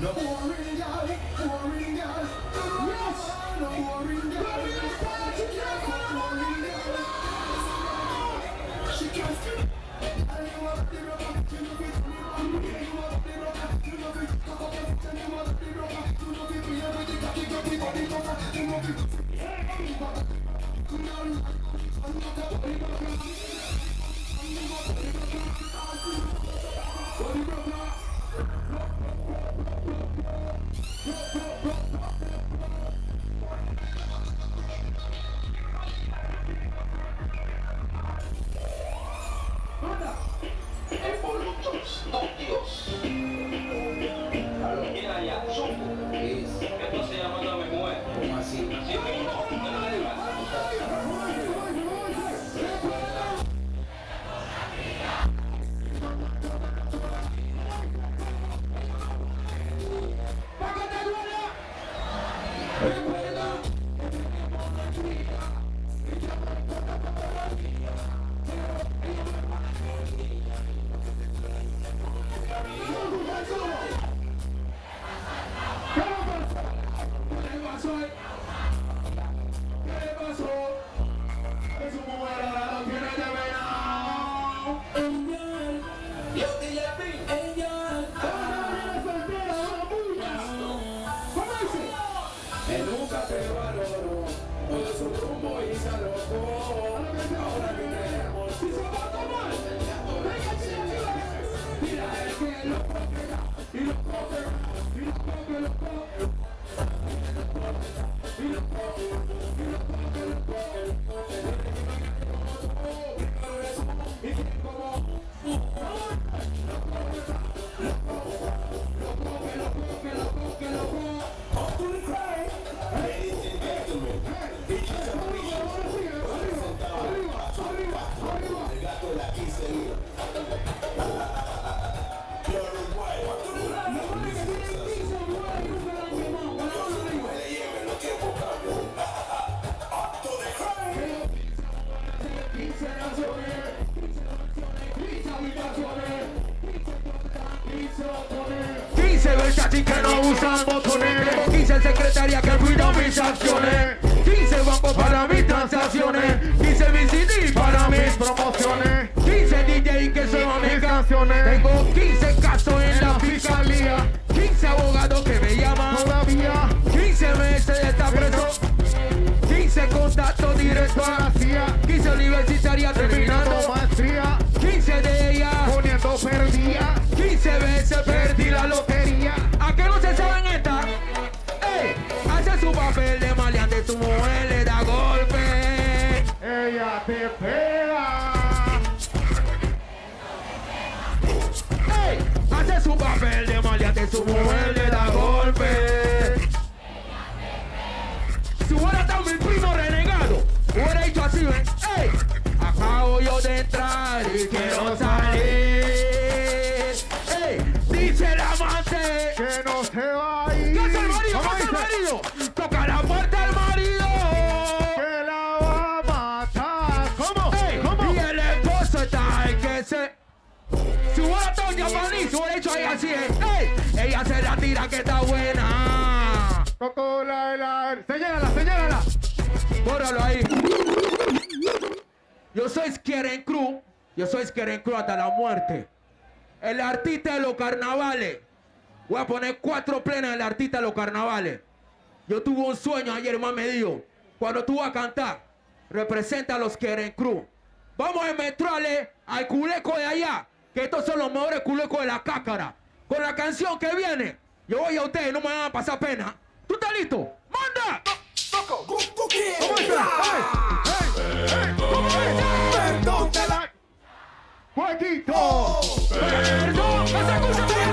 Versace que no usan botones. 15 secretaria que cuida mis acciones. 15 bancos para mis transacciones. 15 VCD para mis promociones. 15 DJ que suenan mis canciones. Tengo 15 casos en la fiscalía. 15 abogados que me llaman todavía. 15 meses de estar preso. 15 contactos directos a la CIA. 15 universitarias terminando maestría. 15 de ellas poniendo perdida. 15 veces perdí la lotería. ¿A qué no se saben esta? ¡Ey! Hace su papel de maleante, su mujer le da golpe. Ella te pega. ¡Ey! Hace su papel de maleante, su mujer le da golpe. Si hubiera estado mi primo renegado, hubiera dicho así, ¿ven? ¡Ey! Acabo yo de entrar y quiero salir. Dice el amante que no se va a ir. ¿Qué hace el marido? ¿Qué hace el marido? Toca la puerta al marido que la va a matar. ¿Cómo? Ey, ¿cómo? Y el esposo está en que se... Si hubiera estado en japonés, hubiera hecho ahí así. ¡Ey! Ella se la tira que está buena. Tocó la... Señálala, señálala. Bórralo ahí. Yo soy Skeren Cruz. Yo soy Skeren Cruz hasta la muerte. El artista de los carnavales. Voy a poner 4 plenas del artista de los carnavales. Yo tuve un sueño ayer, más me dijo. Cuando tú vas a cantar, representa a los Skeren Cruz. Vamos a meterle al culeco de allá, que estos son los mejores culecos de la cácara. Con la canción que viene, yo voy a ustedes, no me van a pasar pena. ¿Tú estás listo? ¡Manda! ¿Cómo está? ¿Cómo está? Perdón, te la... ¡Jueguito! ¡Perdón! ¡Esa cosa te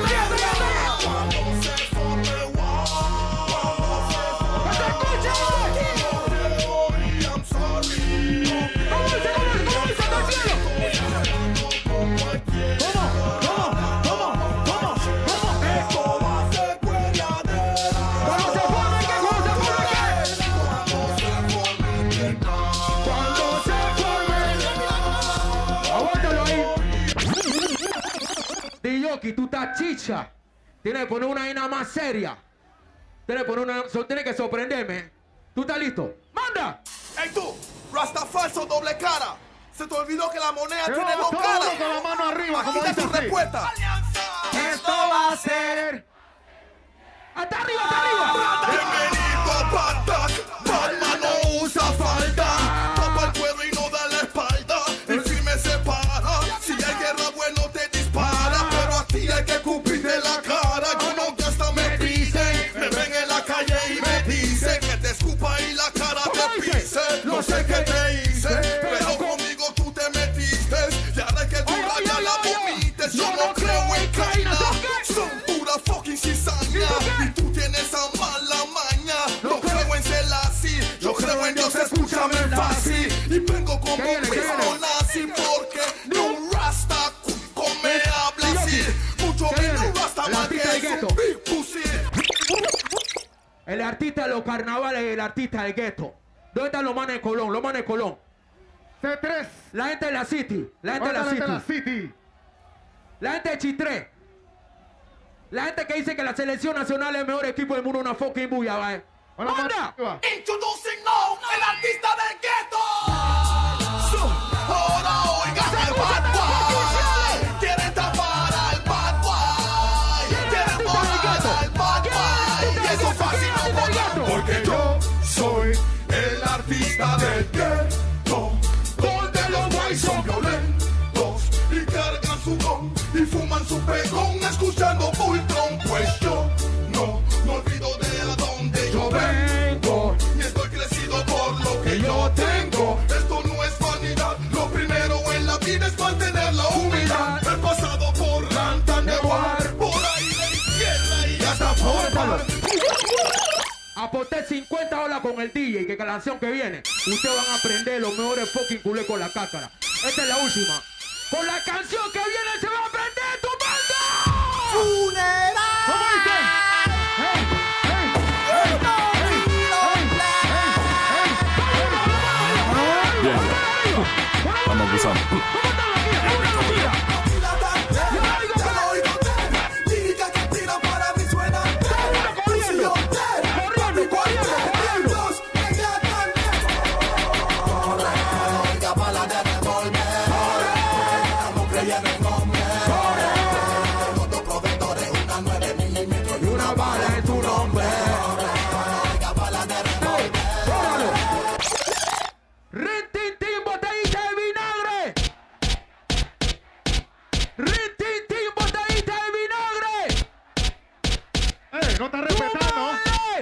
Yoki, tú estás chicha. Tiene que poner una vaina más seria. Tiene que poner una... Tiene que sorprenderme. ¿Tú estás listo? ¡Manda! ¡Ey tú! ¡Rasta falso, doble cara! Se te olvidó que la moneda tiene dos caras. Con la mano arriba, como dice dice tu respuesta. Esto va a ser... ¡Hasta arriba, hasta arriba! Bienvenido, Batak. Batman no usa falda. Tapa el cuello y no da la espalda. El firme se para. Si hay guerra, bueno te dispara. Pero a ti hay que cubrirte la cara. Yo no que hasta me pisen. Me ven en la calle y me dicen que te escupa y la cara te pise. No sé qué te hice, pero conmigo tú te metiste. Y ahora que tú rayas la vomites. Yo no creo en Kaina. Son pura fucking cizaña. Y tú tienes esa mala maña. No creo en Selassie. Yo creo en Dios, escúchame fácil. Y vengo como Cristo nazi. Porque ni un rasta me habla así. Mucho menos un rasta más que es un big pussy. El artista de los carnavales y el artista del gueto. ¿Dónde están los manes de Colón? Los manes de Colón. C3. La gente de la City. La gente de la City. La gente de Chitré. La gente que dice que la selección nacional es el mejor equipo del mundo, una fucking bulla, ¿vale? ¡Manda! Introducing now, el artista del gueto. Ahora oigan el bad boy. Quieren tapar al bad boy. Quieren tapar al bad boy. Y eso fácil no voy. Porque yo soy el artista del gueto. Donde los guays son violentos y cargan su don y fuman su pegón escuchando Voltron. Pues yo no me olvido de a dónde yo vengo y estoy crecido por lo que yo tengo. Esto no es vanidad, lo primero en la vida es mantener la humildad. He pasado por Rantan de War, por ahí de izquierda y hasta por mar. Aposté 50 horas con el DJ que la canción que viene ustedes van a aprender los mejores fucking culés con la cácara. Esta es la última. Con la canción que viene se va a aprender tu banda. ¡Funeral! ¿Cómo dice? Bien, estamos empezando. No está respetando.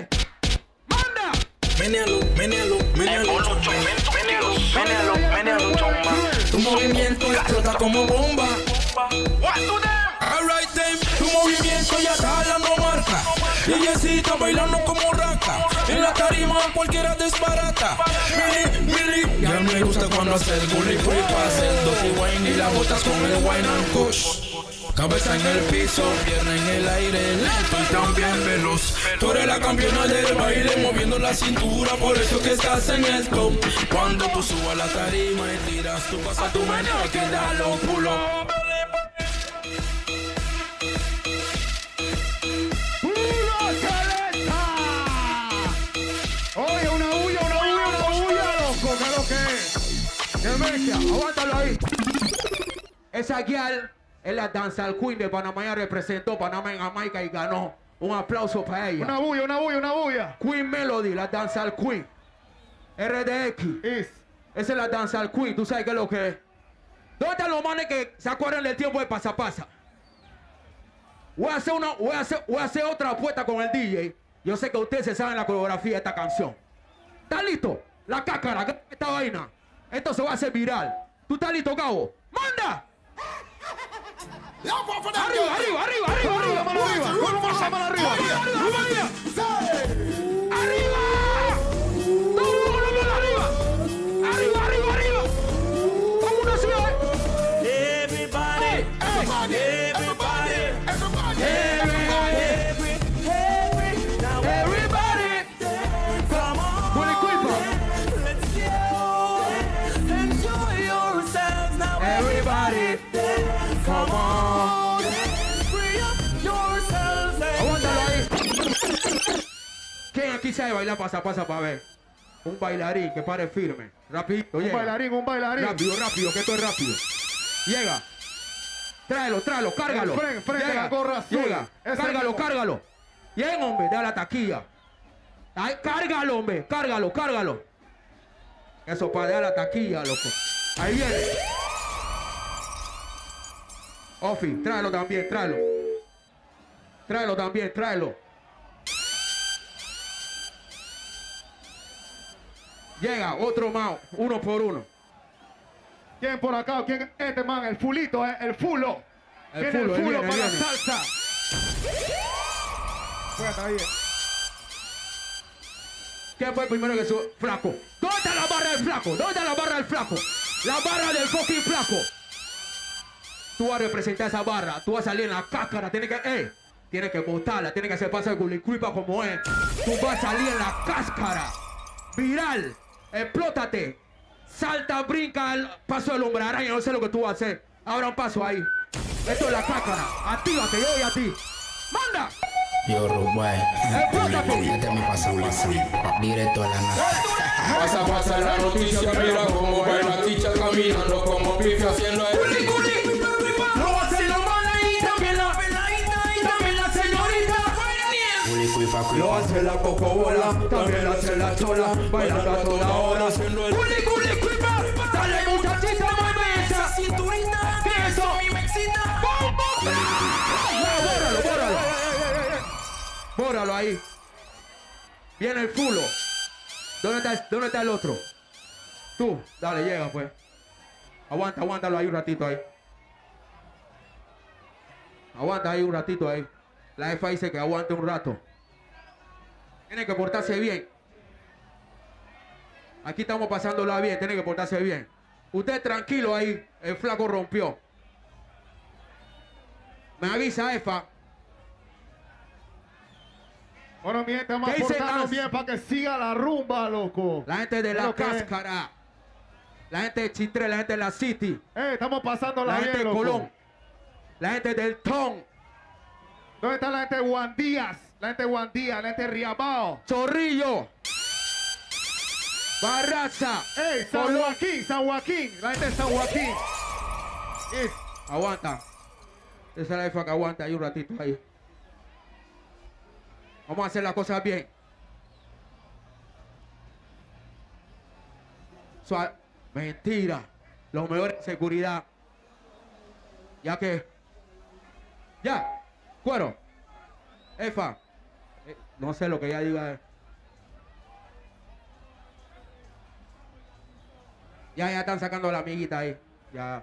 Menéalo. Tu movimiento explota como bomba. Alright then, tu movimiento ya está dando marca. Dillecita bailando como raca. En la tarima cualquiera desbarata. Mili, ya me gusta cuando haces bully free pass el dirty wine y la botas con el wine and kush. Cabeza en el piso, pierna en el aire, lento y también veloz. Tú eres la campeona del baile, moviendo la cintura, por eso que estás en el top. Cuando tú subas la tarima y tiras, tú vas a tu meneo que da los pull-up. Oye, una bulla, loco, ¿qué es lo que es? Demencia, aguántalo ahí. Esa guial es la Dancehall Queen de Panamá, ya representó Panamá en Jamaica y ganó. Un aplauso para ella. Una bulla. Queen Melody, la Dancehall Queen. RDX. Esa es la Dancehall Queen, ¿tú sabes qué es lo que es? ¿Dónde están los manes que se acuerdan del tiempo de pasa? Voy a hacer otra apuesta con el DJ. Yo sé que ustedes se saben la coreografía de esta canción. ¿Estás listo? La cácara, ¿qué es esta vaina? Esto se va a hacer viral. ¿Tú estás listo, Gabo? ¡Manda! Arriba, mano arriba. Arriba. Vámonos, everybody. Come on. Con el cuerpo. Let's go. Enjoy yourselves now. Everybody. Come on. Free up yourselves ¿Quién aquí sabe bailar pasa para ver? Un bailarín que pare firme. Rapidito, un llega. Un bailarín. Rápido, que esto es rápido. Llega. Tráelo, cárgalo. Frente llega, la gorra azul. Llega. Cárgalo. Bien, hombre, de la taquilla. Ay, cárgalo, hombre, cárgalo. Eso para dar la taquilla, loco. Ahí viene. Ofi, tráelo también, tráelo. Llega, otro más, uno por uno. ¿Quién por acá? ¿Quién? Este man, el fulito, el fulo. El fulo para viene. la salsa. Juega ahí. ¿Quién fue el primero que subió? Flaco. ¿Dónde está la barra del flaco? La barra del fucking flaco. Tú vas a representar esa barra. Tú vas a salir en la cáscara. Tienes que botarla. Tienes que hacer pasar el culicuipa como es. Tú vas a salir en la cáscara. Viral. Explótate. Salta, brinca el paso del hombre araña. No sé lo que tú vas a hacer. Abra un paso ahí. Esto es la cáscara. Actívate, yo voy a ti. ¡Manda! Yo, Uruguay. Este es mi paso, directo a la nada. Pasa la noticia, mira cómo baila Ticha caminando como pife haciendo el lo hace la mala y también la peladita y también la señorita. Lo hace la cocobola, también la hace la chola, bailando a toda hora haciendo el dale muchachita, mueve esa cinturita, que eso a mí me excita. Bóralo ahí. Viene el fulo. ¿Dónde está el otro? Tú, dale, llega pues. Aguántalo ahí un ratito ahí. Aguanta ahí un ratito ahí. La jefa dice que aguante un rato. Tiene que portarse bien. Aquí estamos pasándola bien, tiene que portarse bien. Usted tranquilo ahí, el flaco rompió. Me avisa, jefa. Bueno, mi gente, vamos a portarnos bien para que siga la rumba, loco. La gente de la cáscara. La gente de Chitré, la gente de la City. Estamos pasando la gente de loco. Colón. La gente del Ton. ¿Dónde está la gente de Juan Díaz? La gente de Juan Díaz, la gente de Riabao. Chorrillo. Barraza. San Joaquín. La gente de San Joaquín. Aguanta. Esa es la jefa que aguanta ahí un ratito ahí. Vamos a hacer las cosas bien. Mentira. Lo mejor es seguridad. Ya que. Ya. Cuero. Efa. No sé lo que ella diga. Ya están sacando a la amiguita ahí. Ya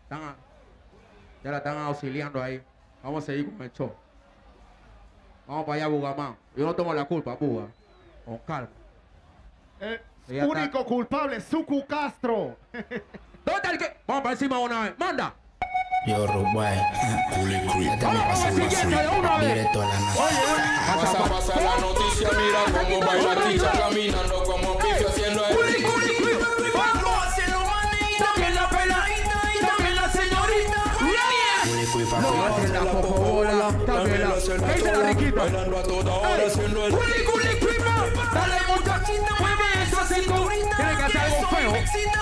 la están auxiliando ahí. Vamos a seguir con el show. Vamos para allá, Bugamán. Yo no tomo la culpa, Buga. Con calma. Único culpable, Suku Castro. ¿Dónde está el que? Vamos para encima una vez. ¡Manda! Yo, Uruguay. Vamos siguiente de una vez. Directo a la nada. Pasa la noticia, mira cómo baila Ticha caminando como pife haciendo el lo hace lo mane y también la peladita y también la señorita. Lo hace la cocobola, también la riquita. Bailando a toda hora haciendo el dale muchachita, mueve esa cinturita. Tiene que hacer algo feo.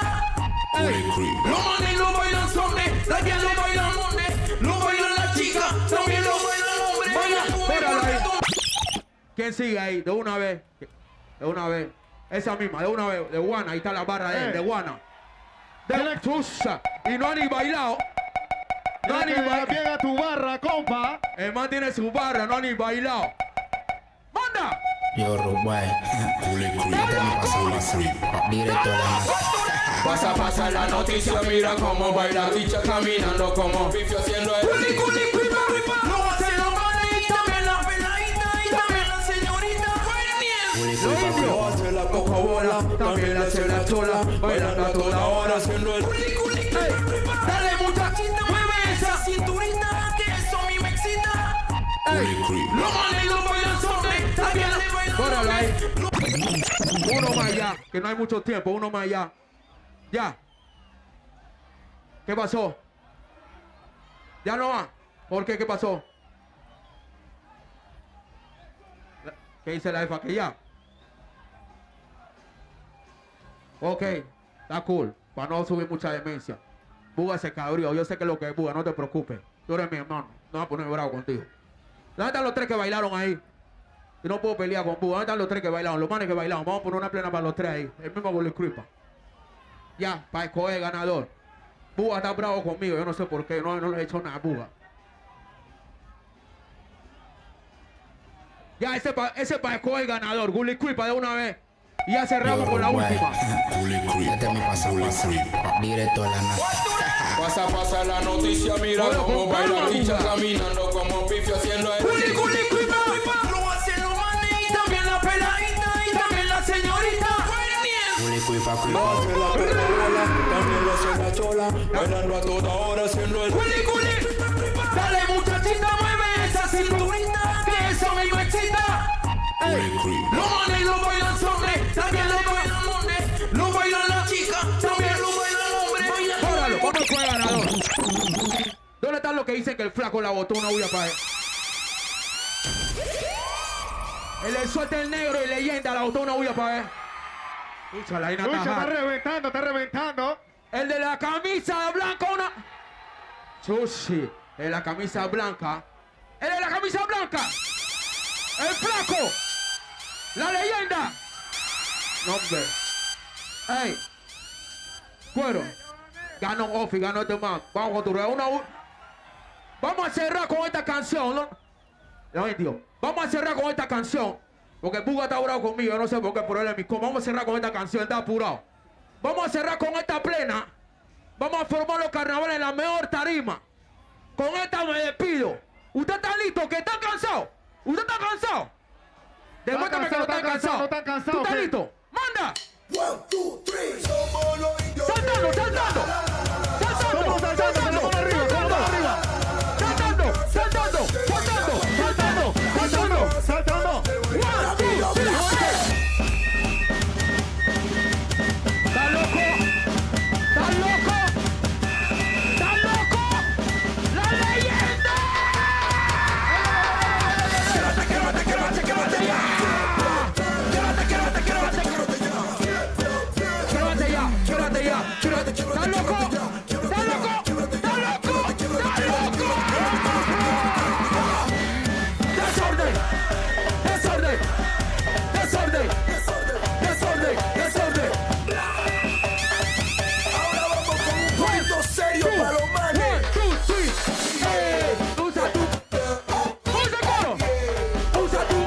Lo manes lo bailan hombres, la tía lo bailan hombres, lo bailan las chicas, también lo bailan hombres. Espéralo ahí. ¿Quién sigue ahí? De una vez. Esa misma, de una vez. De Guana, ahí está la barra de Guana. De Chusa. Y no han ni bailado. No ni bailado. Llega tu barra, compa. El man tiene su barra, no han ni bailado. ¡Manda! Yo, Uruguay. Este es mi paso, directo a la nada. Pasa la noticia, mira cómo baila Ticha caminando como pife haciendo el lo hace la mane y también la peladita y también la señorita. Lo hace la cocobola, también la hace la chola, bailando a toda hora haciendo el dale muchachita, mueve esa cinturita, que eso a mí me excita. Lo manes lo bailan hombres, también le bailan. Bóralo ahí. Uno más allá, que no hay mucho tiempo, uno más allá. Ya. ¿Qué pasó? Ya no va. ¿Por qué? ¿Qué pasó? ¿Qué dice la jefa? Que ya. Ok, está cool. Para no subir mucha demencia. Buga se cabrió. Yo sé que lo que es Buga, no te preocupes. Tú eres mi hermano. No voy a poner bravo contigo. ¿Dónde están los tres que bailaron ahí? Y no puedo pelear con Buga. ¿Dónde están los tres que bailaron? Los manes que bailaron. Vamos a poner una plena para los tres ahí. El mismo Bully Creeper. Ya, para escoger ganador. Buga está bravo conmigo. Yo no sé por qué. No le he hecho nada a Buga. Ya, ese para escoger ganador. Bully Creeper de una vez. Y ya cerramos con la última. Este me pasa directo a la nave. Pasa la noticia, mira cómo baila bicha caminando como pifio haciendo el culi, lo hacen los manes y también la peladita y también la señorita. Lo hace la perrola, también lo hace la chola, bailando a toda hora haciendo el culi. Dale muchachita, mueve esa cinturita, que eso me excita. Los manes lo bailan hombres, también lo bailan hombres, lo bailan las chicas, también lo bailan hombres. Óralo, ¿cómo fue ganador? ¿Dónde están los que dicen que el flaco la botó una bulla para él? El suelta el negro y leyenda la botó una bulla para él. Escucha, la está reventando. El de la camisa blanca, una. Sushi, el de la camisa blanca. El de la camisa blanca. El flaco. La leyenda. No, hombre. Ey. Cuero. Ganó Ofi, ganó este man. Vamos a turnar Vamos a cerrar con esta canción, ¿no? Vamos a cerrar con esta canción. Porque Buga está bravo conmigo. Yo no sé por qué, pero él es mi compa. Vamos a cerrar con esta canción, está apurado. Vamos a cerrar con esta plena. Vamos a formar los carnavales en la mejor tarima. Con esta me despido. ¿Usted está listo? ¿Que está cansado? ¿Usted está cansado? Demuéstrame que no está cansado. ¿Tú estás listo? ¡Manda! 1, 2, 3. Somos los indios. ¡Saltando, saltando! ¡Saltando, saltando! ¡Saltando, saltando! ¡Saltando, saltando! ¡Saltando! 1, 2, 3. ¿Estás loco? ¿Estás loco? ¿Estás loco? ¡La leyenda! ¡Quédate ya! ¿Estás loco? ¿Estás loco? ¿Estás loco? ¿Estás loco? ¡Desorden! ¡Desorden! ¡Desorden! ¡Desorden! ¡Desorden! Ahora vamos con un cuento serio para los manes. Usa tú. Usa coro. Usa tú.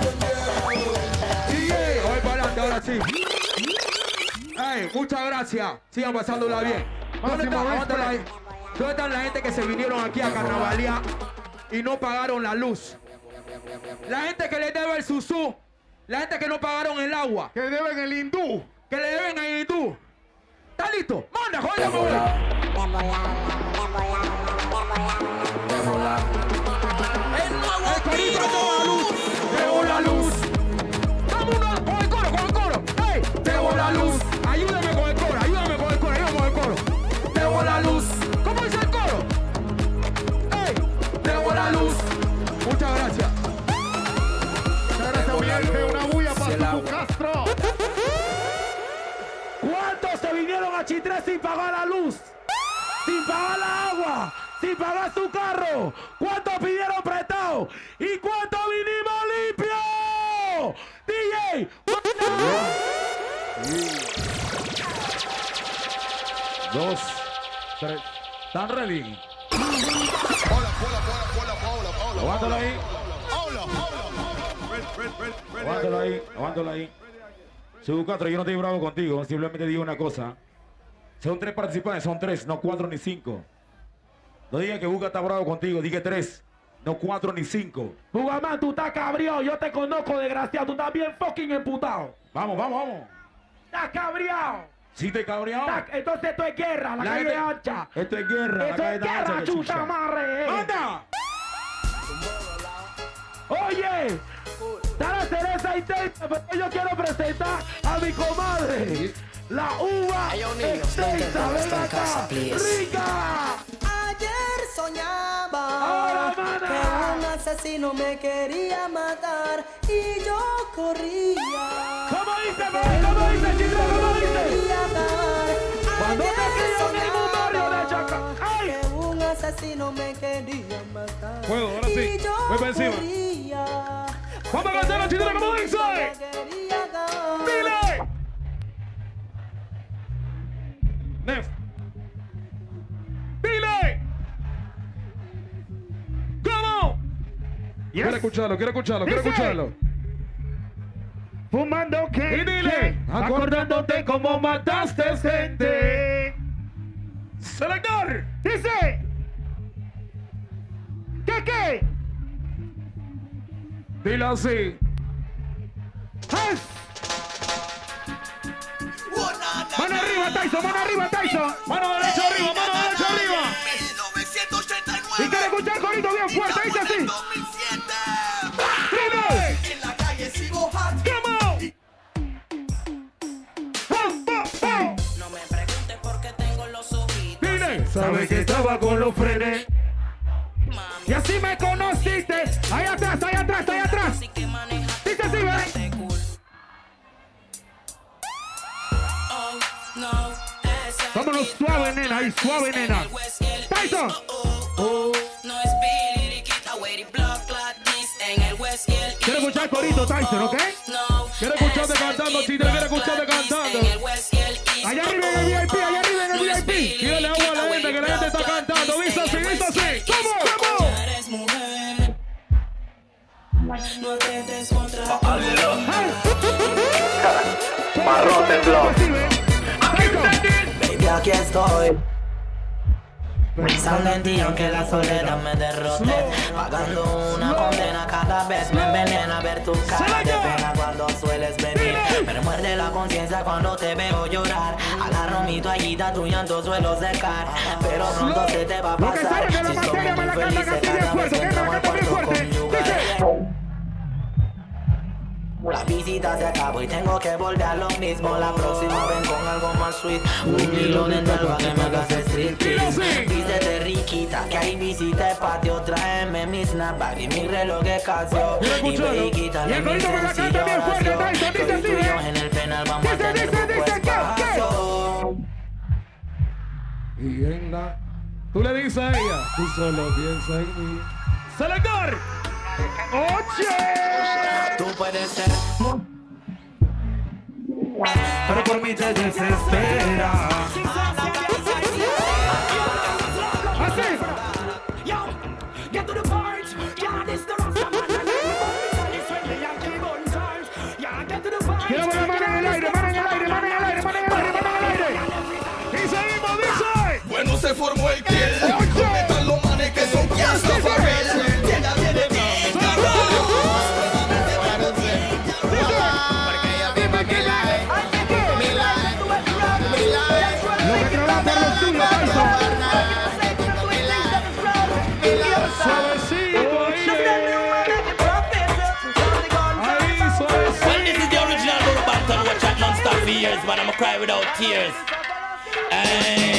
Voy para adelante ahora sí. Muchas gracias. Sigan pasándola bien. ¿Dónde están la gente que se vinieron aquí a carnavalear y no pagaron la luz? La gente que le debe el susú. La gente que no pagaron el agua. Que le deben el hindú. Que le deben el hindú. ¿Está listo? ¡Manda, joder! El corito de la luz. Debo la luz. Vámonos con el coro. ¡Hey! Debo la luz. Ayúdame con el coro, ayúdame con el coro. Debo la luz. ¿Cómo dice el coro? ¡Ey! Debo la luz. Muchas gracias. Muchas gracias, Miguel. Una bulla para tu Castro. ¿Cuántos se vinieron a Chitré sin pagar la luz? Sin pagar la agua. Sin pagar su carro. ¿Cuántos pidieron prestado? ¿Y cuántos vinimos limpios? DJ. 2, 3. ¿Están ready? Aguántalo ahí. Aguántalo ahí. Subu 4, yo no estoy bravo contigo. Simplemente digo una cosa. Son 3 participantes, son 3, no 4 ni 5. No digas que Buga está bravo contigo, dije 3. No 4 ni 5. Bugaman, tú estás cabreado. Yo te conozco, desgraciado. Tú estás bien fucking emputado. Vamos. Estás cabreado. ¿Sí te cabreado? Entonces esto es guerra, la calle ancha. Esto es guerra, la calle ancha. Esto es guerra, chucha madre. ¡Anda! Oye, está la cereza intensa, pero yo quiero presentar a mi comadre. La uva extensa, ven acá. ¡Rica! Ayer soñaba que un asesino me quería matar y yo corría. ¿Cómo dice, bebé? ¿Cómo dice, Chitra? ¿Cómo dice? Cuando te crió en un barrio de Chaca. ¡Ay! Que un asesino me quería matar. Puedo, ahora sí. Voy para encima. Vamos a cantar la Chitra, ¿cómo dice? ¡Dile! Next. ¡Dile! ¿Cómo? Yes. Quiero escucharlo, quiero escucharlo, quiero escucharlo. Fumando que. Y dile, acordándote cómo mataste gente. Selector. Dice. ¿Qué? Dile así. Mano arriba, Tyson, mano arriba, Tyson. Mano derecha arriba, mano derecha arriba. 1989. Y quiero escuchar el corito bien fuerte, dice así. 2007. Dile. En la calle sigo hot. No me preguntes por qué tengo los ojitos. Dile. Sabes que estaba con los frenes. Y así me conociste. Ahí atrás, ahí atrás, ahí atrás. Dice así, ¿ven? Vámonos suave, nena, ahí suave, nena. Tyson. Quiero escuchar el corito, Tyson, ¿ok? Quiero escucharte cantando, Chitra, quiero escucharte cantando. Allá arriba en el VIP, allá arriba en el VIP. Dile agua a la gente, que la gente está cantando. Dice así, dice así. ¿Cómo? Eres mujer. No te descontra. Marrón tembló. Baby, aquí estoy. Pensando en ti aunque la soledad me derrote. Pagando una condena cada vez. Me envenena ver tu cara de pena cuando sueles venir. Me muerde la conciencia cuando te veo llorar. Agarro mi toallita, tu llanto suelo secar. Pero pronto se te va a pasar. Si somos muy felices cada vez que entramos al cuarto conyugal. La visita se acabó y tengo que volver a lo mismo. La próxima ven con algo más sweet. Un hilo dental para que me hagas striptease. Vístete riquita, que ahí visita el patio. Tráeme mi snapback y mi reloj de Casio. Y ve y quítale mi sencillo oración. Tú y yo en el penal vamos a tener poco espacio. Y en la... Tú le dices a ella, tú solo piensas en mí. ¡Selector! ¡Oye! Tú puedes ser, pero por mí te desespera. Así. Quiero ver la mano en el aire, mano en el aire, mano en el aire, mano en el aire, mano en el aire. Y seguimos, dice. Bueno, se formó el kill. Cometan los manes que son fiesta farrell. Ella viene bien, But I'ma cry without tears. Hey.